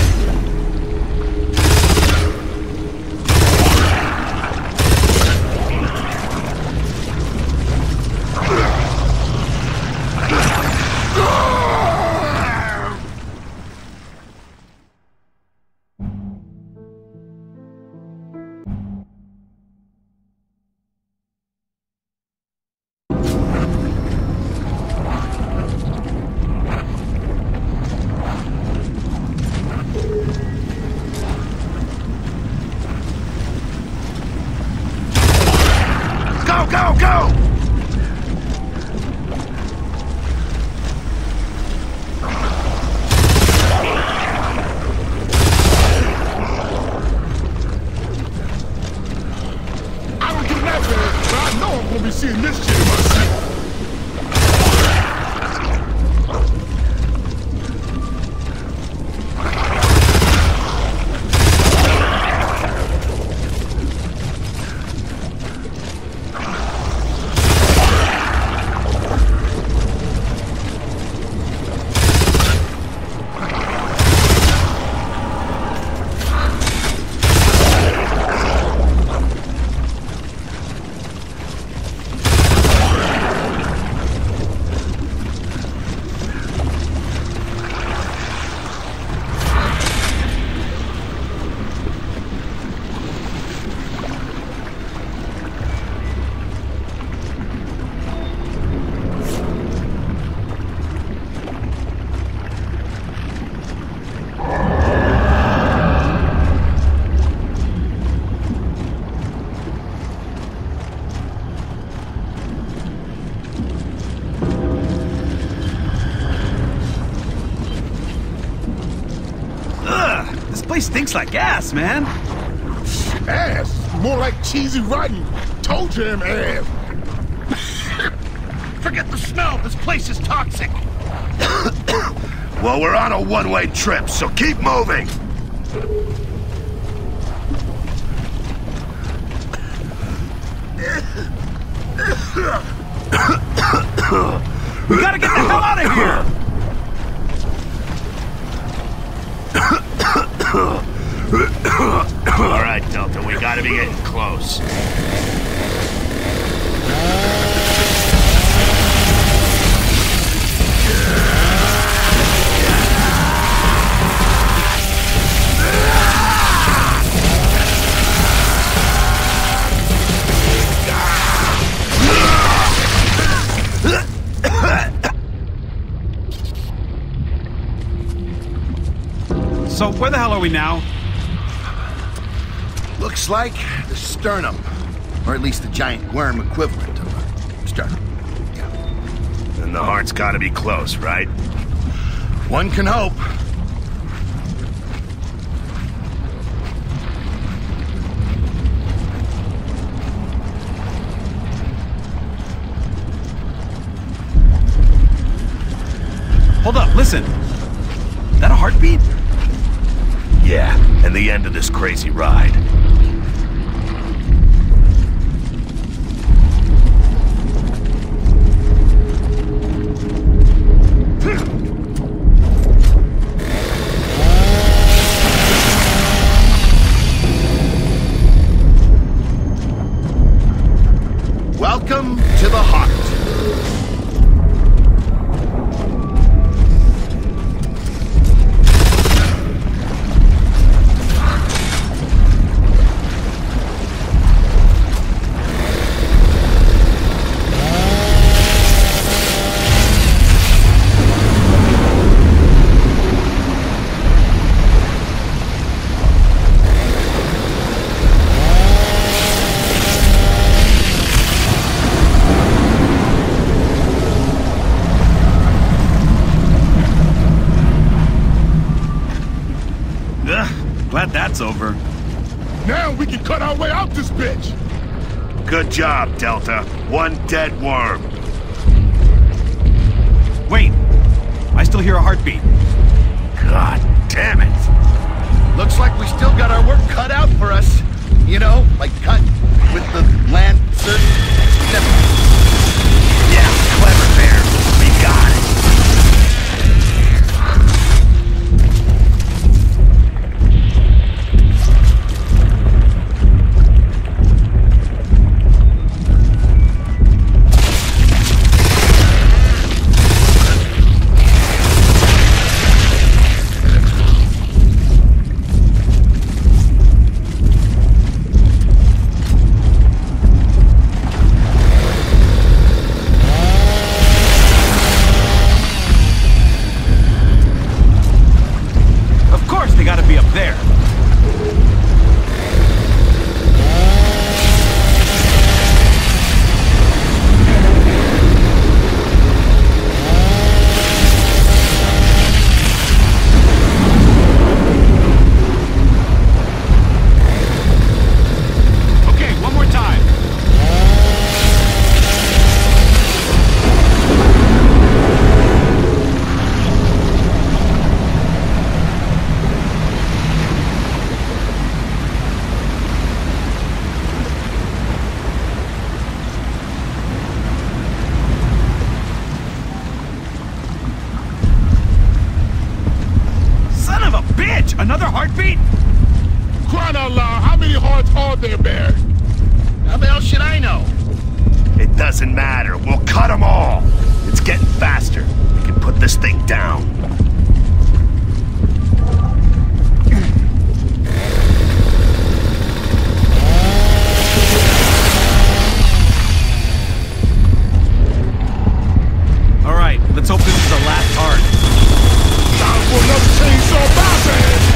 Go, go! I don't get nightmares, but I know I'm gonna be seeing this shit in my sleep. This place stinks like ass, man. Ass? More like cheesy rotten. Told you them ass. Forget the smell. This place is toxic. Well, we're on a one-way trip, so keep moving. We gotta get the hell out of here! All right, Delta, we gotta be getting close. So where the hell are we now? Looks like the sternum. Or at least the giant worm equivalent of a sternum. And the heart's gotta be close, right? One can hope. Hold up, listen. Is that a heartbeat? Yeah, and the end of this crazy ride. Welcome to the heart. Glad that's over. Now we can cut our way out this bitch. Good job, Delta. One dead worm. Wait, I still hear a heartbeat. God damn it. Looks like we still got our work cut out for us. You know, like cut with the Lancer. Yeah, clever bear. We got it. They gotta be up there. Okay, one more time. Another heartbeat? Crying out loud, how many hearts are there, Bear? How the hell should I know? It doesn't matter. We'll cut them all. It's getting faster. We can put this thing down. All right, let's hope this is the last heart. Time for another chainsaw bypass!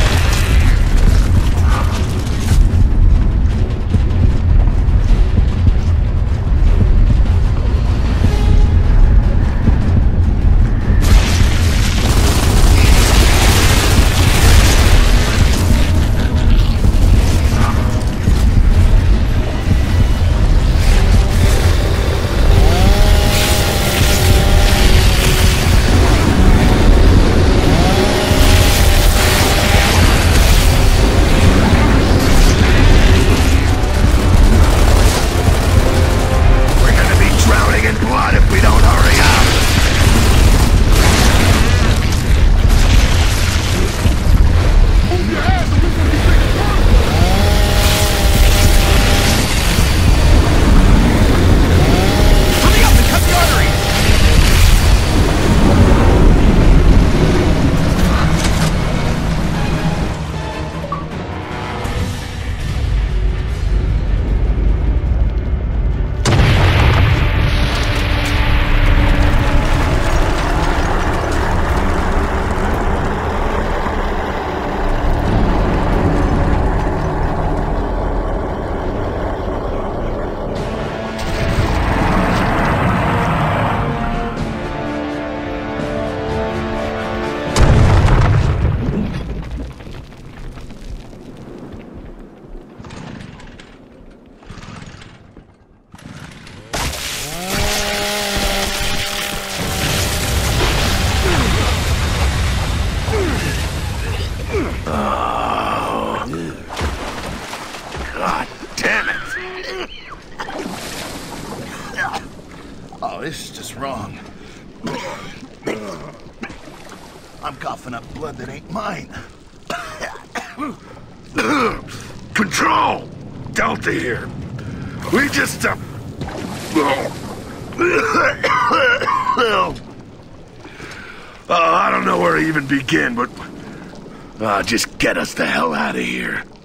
this is just wrong. I'm coughing up blood that ain't mine. Control! Delta here. We just, I don't know where to even begin, but just get us the hell out of here.